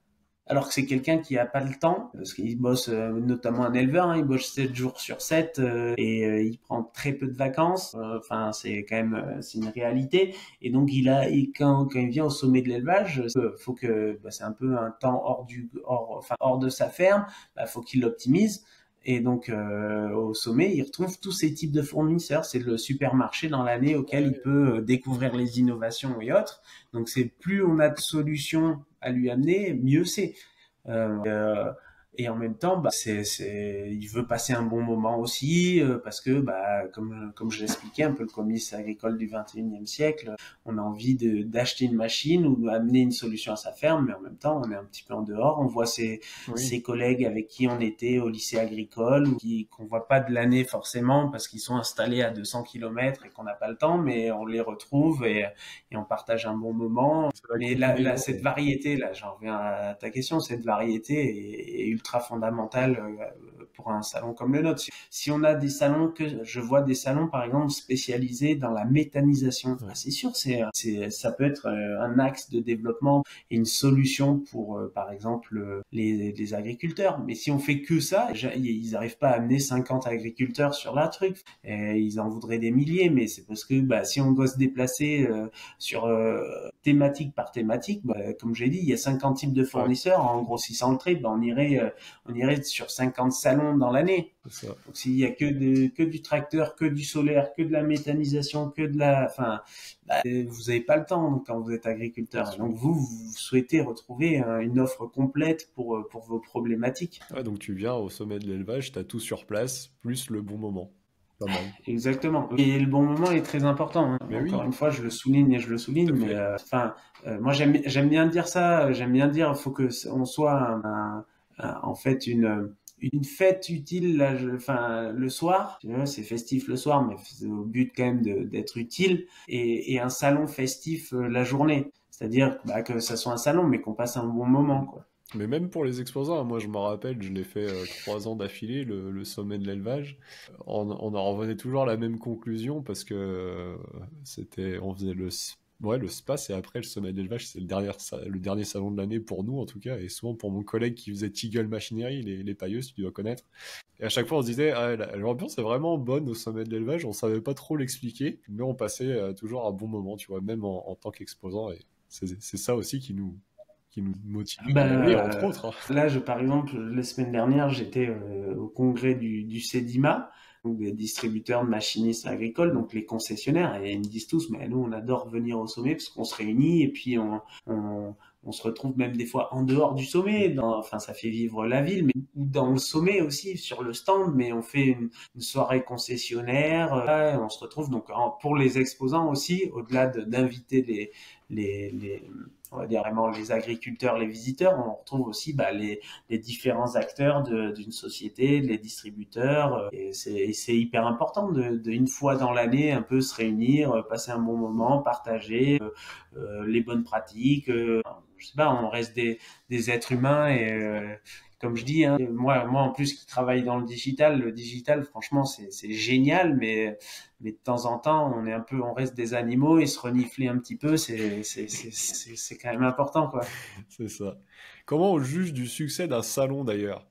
alors que c'est quelqu'un qui a pas le temps, parce qu'il bosse, euh, notamment un éleveur, hein, il bosse sept jours sur sept euh, et euh, il prend très peu de vacances. Enfin, euh, c'est quand même euh, c'est une réalité. Et donc il a, et quand quand il vient au sommet de l'élevage, euh, faut que bah, c'est un peu un temps hors du hors enfin hors de sa ferme, bah, faut qu'il l'optimise. Et donc, euh, au sommet, il retrouve tous ces types de fournisseurs. C'est le supermarché dans l'année auquel il peut découvrir les innovations et autres. Donc, c'est plus on a de solutions à lui amener, mieux c'est. Euh, euh, et en même temps, bah, c'est, c'est, il veut passer un bon moment aussi, euh, parce que, bah, comme, comme je l'expliquais, un peu le commerce agricole du vingt et unième siècle, on a envie de, d'acheter une machine ou d'amener une solution à sa ferme, mais en même temps, on est un petit peu en dehors. On voit ses, oui. ses collègues avec qui on était au lycée agricole, ou qui, qu'on voit pas de l'année forcément parce qu'ils sont installés à deux cents kilomètres et qu'on n'a pas le temps, mais on les retrouve et, et on partage un bon moment. Mais là, là, cette variété, là, j'en reviens à ta question, cette variété est, est ultra fondamentale pour un salon comme le nôtre. Si on a des salons, que je vois des salons par exemple spécialisés dans la méthanisation, ouais. c'est sûr, c'est, c'est, ça peut être un axe de développement et une solution pour, par exemple, les, les agriculteurs. Mais si on fait que ça, ils n'arrivent pas à amener cinquante agriculteurs sur la truc. Et ils en voudraient des milliers, mais c'est parce que bah, si on doit se déplacer euh, sur euh, thématique par thématique, bah, comme j'ai dit, il y a cinquante types de fournisseurs. En grossissant le trait, bah, on irait, euh, on irait sur cinquante salons dans l'année. C'est ça. Donc s'il y a que de, que du tracteur, que du solaire, que de la méthanisation, que de la, enfin, bah, vous n'avez pas le temps donc, quand vous êtes agriculteur. Donc vous, vous souhaitez retrouver euh, une offre complète pour pour vos problématiques. Ouais, donc tu viens au sommet de l'élevage, tu as tout sur place, plus le bon moment. Pas mal. Exactement. Et le bon moment est très important. Hein. Mais Encore oui. une fois, je le souligne et je le souligne. Mais enfin, euh, euh, moi j'aime j'aime bien dire ça. J'aime bien dire, faut que on soit un, un, un, en fait une une fête utile. Là, je, enfin le soir, tu vois, c'est festif le soir, mais c'est au but quand même de, d'être utile. Et, et un salon festif euh, la journée. C'est-à-dire bah, que ça soit un salon, mais qu'on passe un bon moment, quoi. Mais même pour les exposants, moi je me rappelle, je l'ai fait euh, trois ans d'affilée, le, le sommet de l'élevage. On, on en revenait toujours à la même conclusion parce que euh, c'était, on faisait le, ouais, le SPAS et après le sommet de l'élevage, c'est le dernier, le dernier salon de l'année pour nous en tout cas, et souvent pour mon collègue qui faisait Tiggle Machinerie, les, les pailleuses, tu dois connaître. Et à chaque fois on se disait, ah, l'ambiance est vraiment bonne au sommet de l'élevage, on savait pas trop l'expliquer, mais on passait euh, toujours un bon moment, tu vois, même en, en tant qu'exposant, et c'est, c'est ça aussi qui nous... qui nous motive bah, à aller, entre autres. Hein. Là, je, par exemple, la semaine dernière, j'étais euh, au congrès du, du CEDIMA, donc des distributeurs de machinistes agricoles, donc les concessionnaires, et ils me disent tous, mais nous, on adore venir au sommet parce qu'on se réunit et puis on, on, on se retrouve même des fois en dehors du sommet, dans, enfin, ça fait vivre la ville, mais dans le sommet aussi, sur le stand, mais on fait une, une soirée concessionnaire, euh, on se retrouve donc en, pour les exposants aussi, au-delà de, d'inviter les, les, les on va dire vraiment les agriculteurs, les visiteurs, on retrouve aussi bah, les, les différents acteurs de, d'une société, les distributeurs, et c'est, et c'est hyper important de, de une fois dans l'année un peu se réunir, passer un bon moment, partager euh, euh, les bonnes pratiques. Euh, je sais pas, on reste des, des êtres humains et euh, comme je dis, hein, moi, moi en plus qui travaille dans le digital, le digital, franchement, c'est, c'est génial, mais, mais de temps en temps, on est un peu, on reste des animaux et se renifler un petit peu, c'est, c'est, c'est, c'est, c'est quand même important, quoi. C'est ça. Comment on juge du succès d'un salon d'ailleurs?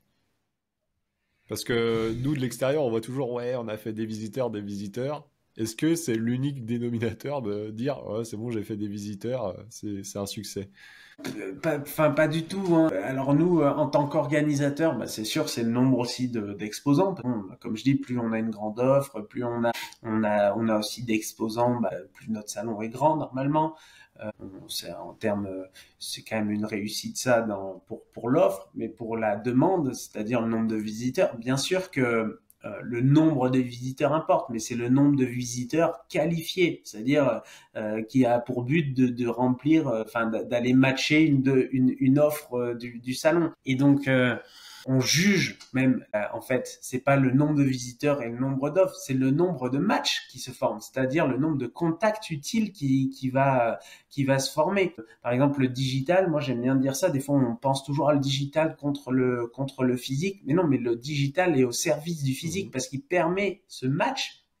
Parce que nous, de l'extérieur, on voit toujours, ouais, on a fait des visiteurs, des visiteurs. Est-ce que c'est l'unique dénominateur de dire, ouais, c'est bon, j'ai fait des visiteurs, c'est, c'est un succès? Enfin, pas, pas du tout. Hein. Alors nous, en tant qu'organisateurs, bah, c'est sûr, c'est le nombre aussi de, d'exposants. Bon, comme je dis, plus on a une grande offre, plus on a, on a, on a aussi d'exposants, bah, plus notre salon est grand normalement. Euh, c'est, en termes, c'est quand même une réussite ça dans, pour pour l'offre, mais pour la demande, c'est-à-dire le nombre de visiteurs, bien sûr que Euh, le nombre de visiteurs importe, mais c'est le nombre de visiteurs qualifiés, c'est-à-dire euh, qui a pour but de, de remplir, enfin euh, d'aller matcher une, de, une, une offre euh, du, du salon. Et donc euh, on juge même, euh, en fait, c'est pas le nombre de visiteurs et le nombre d'offres, c'est le nombre de matchs qui se forment, c'est-à-dire le nombre de contacts utiles qui, qui va, qui va se former. Par exemple, le digital, moi j'aime bien dire ça, des fois on pense toujours à le digital contre le, contre le physique, mais non, mais le digital est au service du physique parce qu'il permet ce match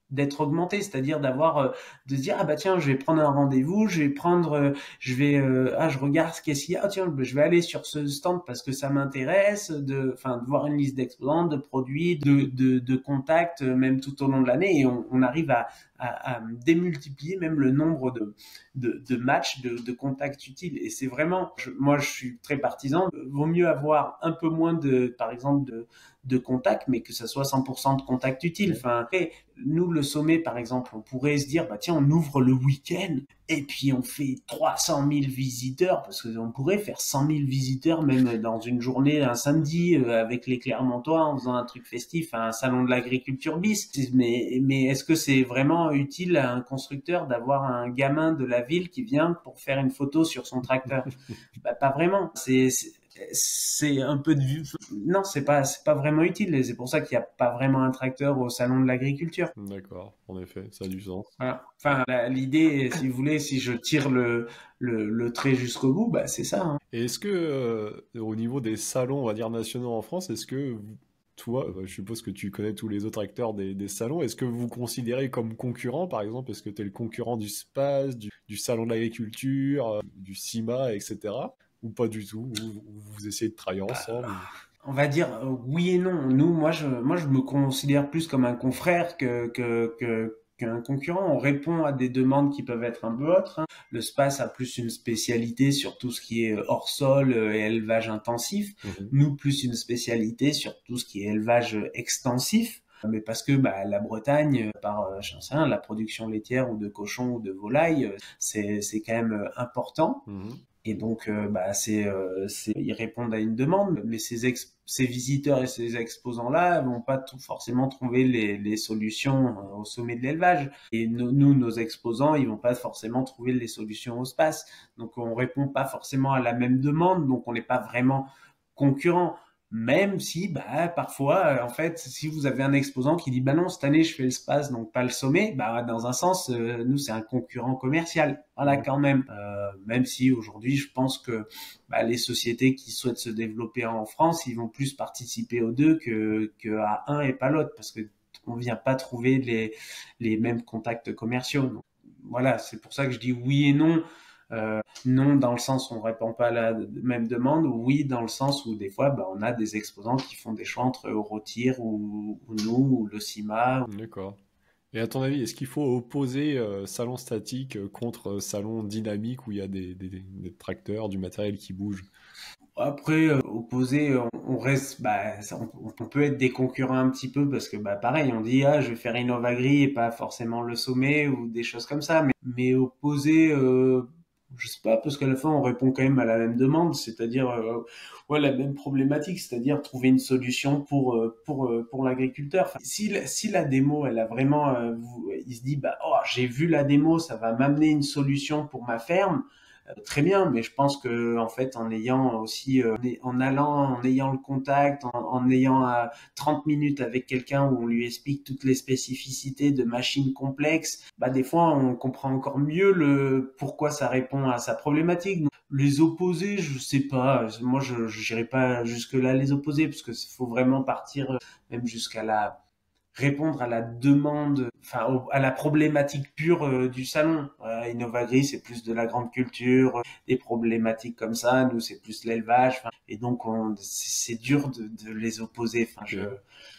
d'être augmenté, c'est-à-dire d'avoir euh, de se dire ah bah tiens je vais prendre un rendez-vous, je vais prendre euh, je vais euh, ah je regarde ce qu'est-ce qu'il y a, ah, tiens je vais aller sur ce stand parce que ça m'intéresse, de enfin de voir une liste d'exposants, de produits, de de, de contacts euh, même tout au long de l'année, et on, on arrive à, à à démultiplier même le nombre de de, de matchs, de, de contacts utiles. Et c'est vraiment je, moi je suis très partisan, vaut mieux avoir un peu moins de par exemple de de contacts, mais que ça soit cent pour cent de contacts utiles. Enfin, après, nous, le sommet, par exemple, on pourrait se dire, bah tiens, on ouvre le week-end et puis on fait trois cent mille visiteurs, parce qu'on pourrait faire cent mille visiteurs même dans une journée, un samedi, euh, avec les Clermontois, en faisant un truc festif, un salon de l'agriculture bis. Mais, mais est-ce que c'est vraiment utile à un constructeur d'avoir un gamin de la ville qui vient pour faire une photo sur son tracteur? Bah, pas vraiment. C'est, c'est c'est un peu de vue. Non, c'est pas, c'est pas vraiment utile. Et c'est pour ça qu'il n'y a pas vraiment un tracteur au salon de l'agriculture. D'accord, en effet, ça a du sens. Voilà. Enfin, la, l'idée, si vous voulez, si je tire le, le, le trait jusqu'au bout, bah, c'est ça. Hein. Et est-ce que, euh, au niveau des salons, on va dire, nationaux en France, est-ce que toi, je suppose que tu connais tous les autres acteurs des, des salons, est-ce que vous vous considérez comme concurrent, par exemple? Est-ce que tu es le concurrent du SPACE, du, du salon de l'agriculture, euh, du CIMA, et cetera? Ou pas du tout? Vous, vous essayez de travailler ensemble? Bah, on va dire euh, oui et non. Nous, moi, je, moi, je me considère plus comme un confrère que, que, que qu'un concurrent. On répond à des demandes qui peuvent être un peu autres. Hein. Le SPACE a plus une spécialité sur tout ce qui est hors sol et élevage intensif. Mm-hmm. Nous, plus une spécialité sur tout ce qui est élevage extensif. Mais parce que bah, la Bretagne, par j'en sais rien, la production laitière ou de cochons ou de volailles, c'est, c'est quand même important. Mmh. Et donc, euh, bah, c'est, euh, c'est, ils répondent à une demande, mais ces, ex, ces visiteurs et ces exposants-là vont pas tout forcément trouver les, les solutions au sommet de l'élevage. Et no, nous, nos exposants, ils vont pas forcément trouver les solutions au SPACE. Donc, on répond pas forcément à la même demande, donc on n'est pas vraiment concurrent. Même si, bah, parfois, en fait, si vous avez un exposant qui dit, bah non, cette année, je fais le SPACE, donc pas le sommet, bah, dans un sens, euh, nous, c'est un concurrent commercial. Voilà, quand même. Euh, même si aujourd'hui, je pense que, bah, les sociétés qui souhaitent se développer en France, ils vont plus participer aux deux que, que à un et pas l'autre, parce que on vient pas trouver les, les mêmes contacts commerciaux. Donc, voilà, c'est pour ça que je dis oui et non. Euh, non dans le sens où on répond pas à la même demande, ou oui dans le sens où des fois bah, on a des exposants qui font des choix entre Eurotir ou, ou nous ou le CIMA. D'accord. Et à ton avis, est-ce qu'il faut opposer euh, salon statique contre salon dynamique où il y a des, des, des tracteurs, du matériel qui bouge? Après, euh, opposé, on, on reste, bah, ça, on, on peut être des concurrents un petit peu parce que, bah, pareil, on dit, ah, je vais faire Innovagri et pas forcément le sommet ou des choses comme ça. Mais, mais opposé, euh, je sais pas, parce qu'à la fin, on répond quand même à la même demande, c'est-à-dire, euh, ouais, la même problématique, c'est-à-dire trouver une solution pour euh, pour euh, pour l'agriculteur. Enfin, si si la démo, elle a vraiment, euh, vous, il se dit, bah, oh, j'ai vu la démo, ça va m'amener une solution pour ma ferme. Très bien, mais je pense que en fait, en ayant aussi, euh, en allant, en ayant le contact, en, en ayant euh, trente minutes avec quelqu'un où on lui explique toutes les spécificités de machines complexes, bah des fois on comprend encore mieux le pourquoi ça répond à sa problématique. Donc, les opposer, je sais pas. Moi, je n'irai pas jusque là les opposer parce que faut vraiment partir même jusqu'à la répondre à la demande, enfin à la problématique pure euh, du salon. Euh, Innovagri, c'est plus de la grande culture, euh, des problématiques comme ça. Nous, c'est plus l'élevage. Et donc, on, c'est, c'est dur de, de les opposer. Enfin, je...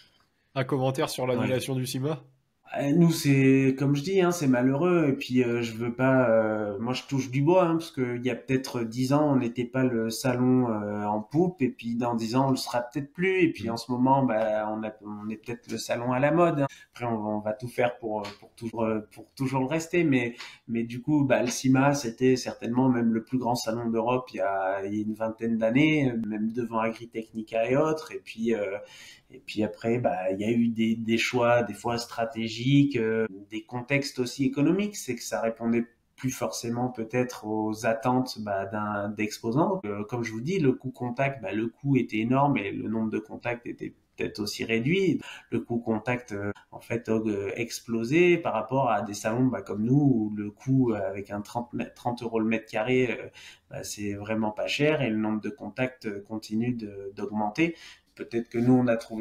Un commentaire sur l'annulation ouais. du CIMA? Nous, c'est comme je dis, hein, c'est malheureux. Et puis, euh, je veux pas. Euh, moi, je touche du bois, hein, parce que il y a peut-être dix ans, on n'était pas le salon euh, en poupe, et puis dans dix ans, on le sera peut-être plus. Et puis, mmh. en ce moment, bah, on, a, on est peut-être le salon à la mode. Hein. Après, on, on va tout faire pour pour toujours pour toujours le rester. Mais mais du coup, bah, le CIMA, c'était certainement même le plus grand salon d'Europe il y a, il y a une vingtaine d'années, même devant Agritechnica et autres. Et puis euh, et puis après, bah, il y a eu des, des choix, des fois stratégiques, euh, des contextes aussi économiques. C'est que ça répondait plus forcément peut-être aux attentes bah, d'un d'exposants. Euh, comme je vous dis, le coût contact, bah, le coût était énorme et le nombre de contacts était peut-être aussi réduit. Le coût contact, euh, en fait, euh, explosé par rapport à des salons bah, comme nous où le coût euh, avec un trente, trente euros le mètre carré, euh, bah, c'est vraiment pas cher et le nombre de contacts euh, continue de, d'augmenter. Peut-être que nous, on a trouvé un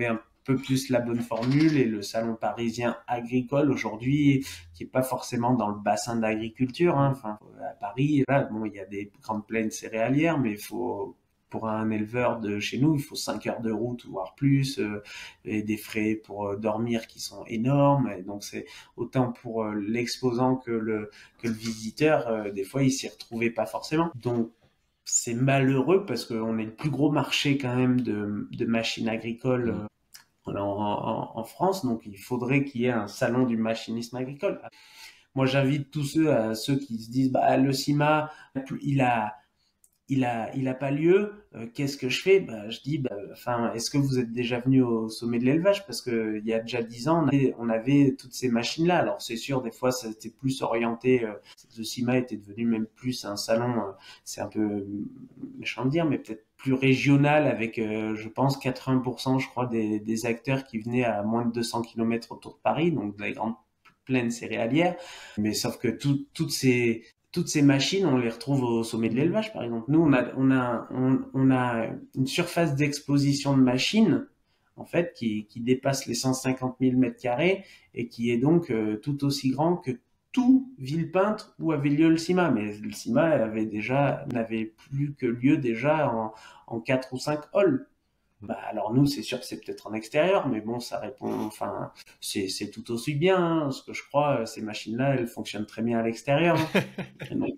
peu plus la bonne formule, et le salon parisien agricole aujourd'hui, qui est pas forcément dans le bassin d'agriculture, hein. Enfin, à Paris, là, bon, il y a des grandes plaines céréalières, mais il faut, pour un éleveur de chez nous, il faut cinq heures de route, voire plus, euh, et des frais pour euh, dormir qui sont énormes. Et donc c'est autant pour euh, l'exposant que le que le visiteur, euh, des fois il s'y retrouvait pas forcément. Donc c'est malheureux parce qu'on est le plus gros marché quand même de de machines agricoles euh, en, en, en France. Donc il faudrait qu'il y ait un salon du machinisme agricole. Moi j'invite tous ceux à ceux qui se disent bah le CIMA il a il a il a pas lieu, euh, qu'est-ce que je fais? Bah je dis bah enfin est-ce que vous êtes déjà venu au sommet de l'élevage, parce que il y a déjà dix ans on avait, on avait toutes ces machines là. Alors c'est sûr des fois ça était plus orienté, euh, le CIMA était devenu même plus un salon, euh, c'est un peu méchant de dire, mais peut-être plus régional avec euh, je pense quatre-vingts pour cent je crois des des acteurs qui venaient à moins de deux cents kilomètres autour de Paris, donc de la grande plaine céréalière. Mais sauf que tout, toutes ces toutes ces machines, on les retrouve au sommet de l'élevage, par exemple. Nous, on a, on a, on, on a une surface d'exposition de machines, en fait, qui, qui dépasse les cent cinquante mille mètres carrés et qui est donc euh, tout aussi grand que tout Villepinte où avait lieu le CIMA. Mais le CIMA avait déjà, n'avait plus que lieu déjà en, en quatre ou cinq halls. Bah, alors nous, c'est sûr que c'est peut-être en extérieur, mais bon, ça répond, enfin, c'est, c'est tout aussi bien, hein. Ce que je crois, ces machines-là, elles fonctionnent très bien à l'extérieur, hein. Donc,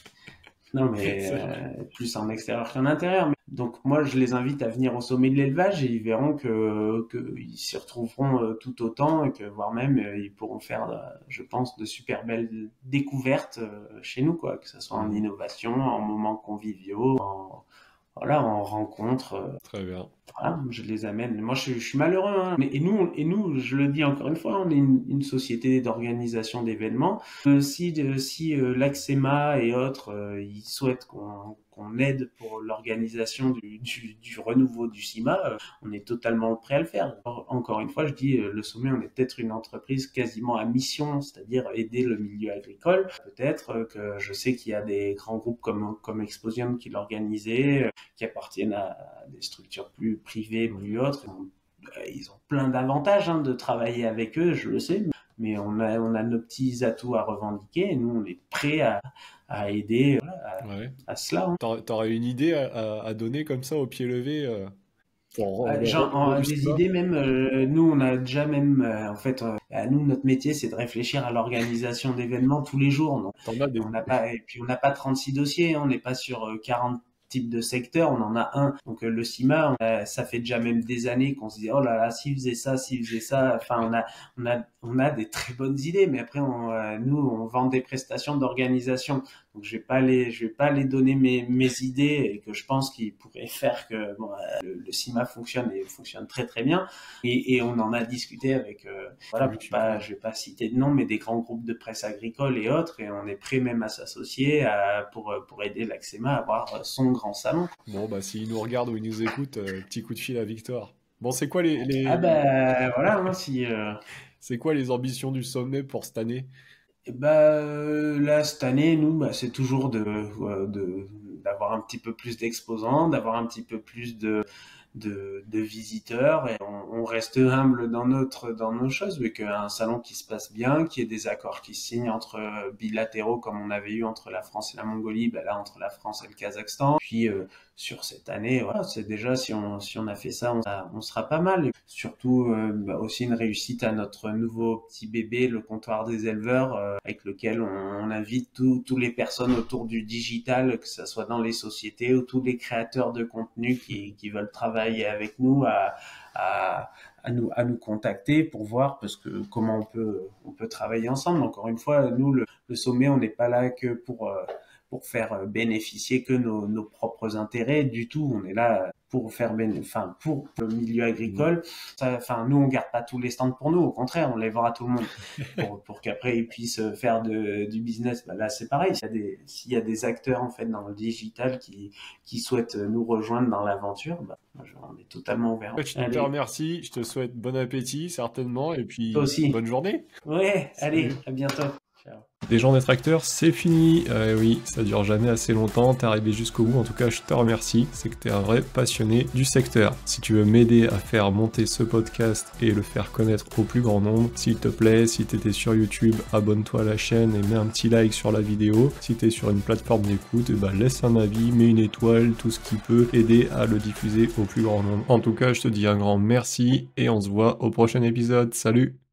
non, mais euh, plus en extérieur qu'en intérieur. Mais, donc moi, je les invite à venir au sommet de l'élevage et ils verront que, que ils s'y retrouveront euh, tout autant, et que voire même euh, ils pourront faire, euh, je pense, de super belles découvertes euh, chez nous, quoi, que ce soit en innovation, en moments conviviaux, en voilà, en rencontre. Euh, Très bien. Voilà, je les amène. Moi, je, je suis malheureux, hein. Mais, et nous, et nous, je le dis encore une fois, on est une, une société d'organisation d'événements. Euh, si de, si euh, l'Axema et autres, euh, ils souhaitent qu'on qu'on aide pour l'organisation du, du, du renouveau du CIMA, euh, on est totalement prêt à le faire. Encore une fois, je dis, euh, le sommet, on est peut-être une entreprise quasiment à mission, c'est-à-dire aider le milieu agricole. Peut-être euh, que je sais qu'il y a des grands groupes comme, comme Exposium qui l'organisaient, euh, qui appartiennent à, à des structures plus privées, plus autres. Ils ont, ils ont plein d'avantages, hein, de travailler avec eux, je le sais, mais on a, on a nos petits atouts à revendiquer et nous, on est prêts à, à aider à, ouais. à cela. Hein. T'aurais, t'aurais une idée à, à donner comme ça au pied levé euh, pour, euh, genre, en, des idées même, euh, nous, on a déjà même, euh, en fait, euh, nous, notre métier, c'est de réfléchir à l'organisation d'événements tous les jours. Donc, des... on n'a pas, et puis on n'a pas trente-six dossiers, hein, on n'est pas sur euh, quarante type de secteur, on en a un. Donc euh, le CIMA, a, ça fait déjà même des années qu'on se dit oh là là, s'il faisait ça, s'il faisait ça. Enfin, on a, on a, on a des très bonnes idées, mais après, on, euh, nous, on vend des prestations d'organisation. Donc je vais pas les, je vais pas les donner mes, mes idées et que je pense qu'ils pourraient faire que bon, euh, le, le CIMA fonctionne et fonctionne très très bien. Et, et on en a discuté avec, euh, voilà, pour pas, je vais pas citer de nom, mais des grands groupes de presse agricole et autres. Et on est prêt même à s'associer à, pour pour aider l'Axema à avoir son grand salon. Bon bah s'il nous regarde ou il nous écoute, euh, petit coup de fil à Victor. Bon, c'est quoi les, les... ah bah voilà, hein, si. Euh... C'est quoi les ambitions du sommet pour cette année? Et bah euh, là cette année, nous, bah, c'est toujours de, euh, de d'avoir un petit peu plus d'exposants, d'avoir un petit peu plus de de, de visiteurs, et on, on reste humble dans notre dans nos choses, mais qu'un salon qui se passe bien, qu'il y ait des accords qui se signent entre euh, bilatéraux comme on avait eu entre la France et la Mongolie, bah là entre la France et le Kazakhstan. Puis euh, sur cette année, voilà, c'est déjà si on si on a fait ça, on, on sera pas mal. Et surtout euh, bah, aussi une réussite à notre nouveau petit bébé, le comptoir des éleveurs, euh, avec lequel on, on invite tous tous les personnes autour du digital, que ça soit dans les sociétés ou tous les créateurs de contenu qui qui veulent travailler avec nous à, à, à nous à nous contacter pour voir parce que comment on peut on peut travailler ensemble. Encore une fois, nous le, le sommet, on n'est pas là que pour euh, pour faire bénéficier que nos, nos propres intérêts du tout. On est là pour faire béné- enfin pour le milieu agricole. Ça, enfin nous on garde pas tous les stands pour nous, au contraire on les vend à tout le monde pour, pour qu'après ils puissent faire de, du business. Bah là c'est pareil, s'il y a des s'il y a des acteurs en fait dans le digital qui qui souhaitent nous rejoindre dans l'aventure, bah, on est totalement ouvert. Je te allez. remercie, je te souhaite bon appétit certainement et puis toi aussi. Bonne journée. Ouais, allez, à bientôt. Ciao. Des gens détracteurs, c'est fini. Euh, oui, ça dure jamais assez longtemps. T'es arrivé jusqu'au bout. En tout cas, je te remercie. C'est que t'es un vrai passionné du secteur. Si tu veux m'aider à faire monter ce podcast et le faire connaître au plus grand nombre, s'il te plaît, si t'étais sur YouTube, abonne-toi à la chaîne et mets un petit like sur la vidéo. Si t'es sur une plateforme d'écoute, eh ben, laisse un avis, mets une étoile, tout ce qui peut aider à le diffuser au plus grand nombre. En tout cas, je te dis un grand merci et on se voit au prochain épisode. Salut!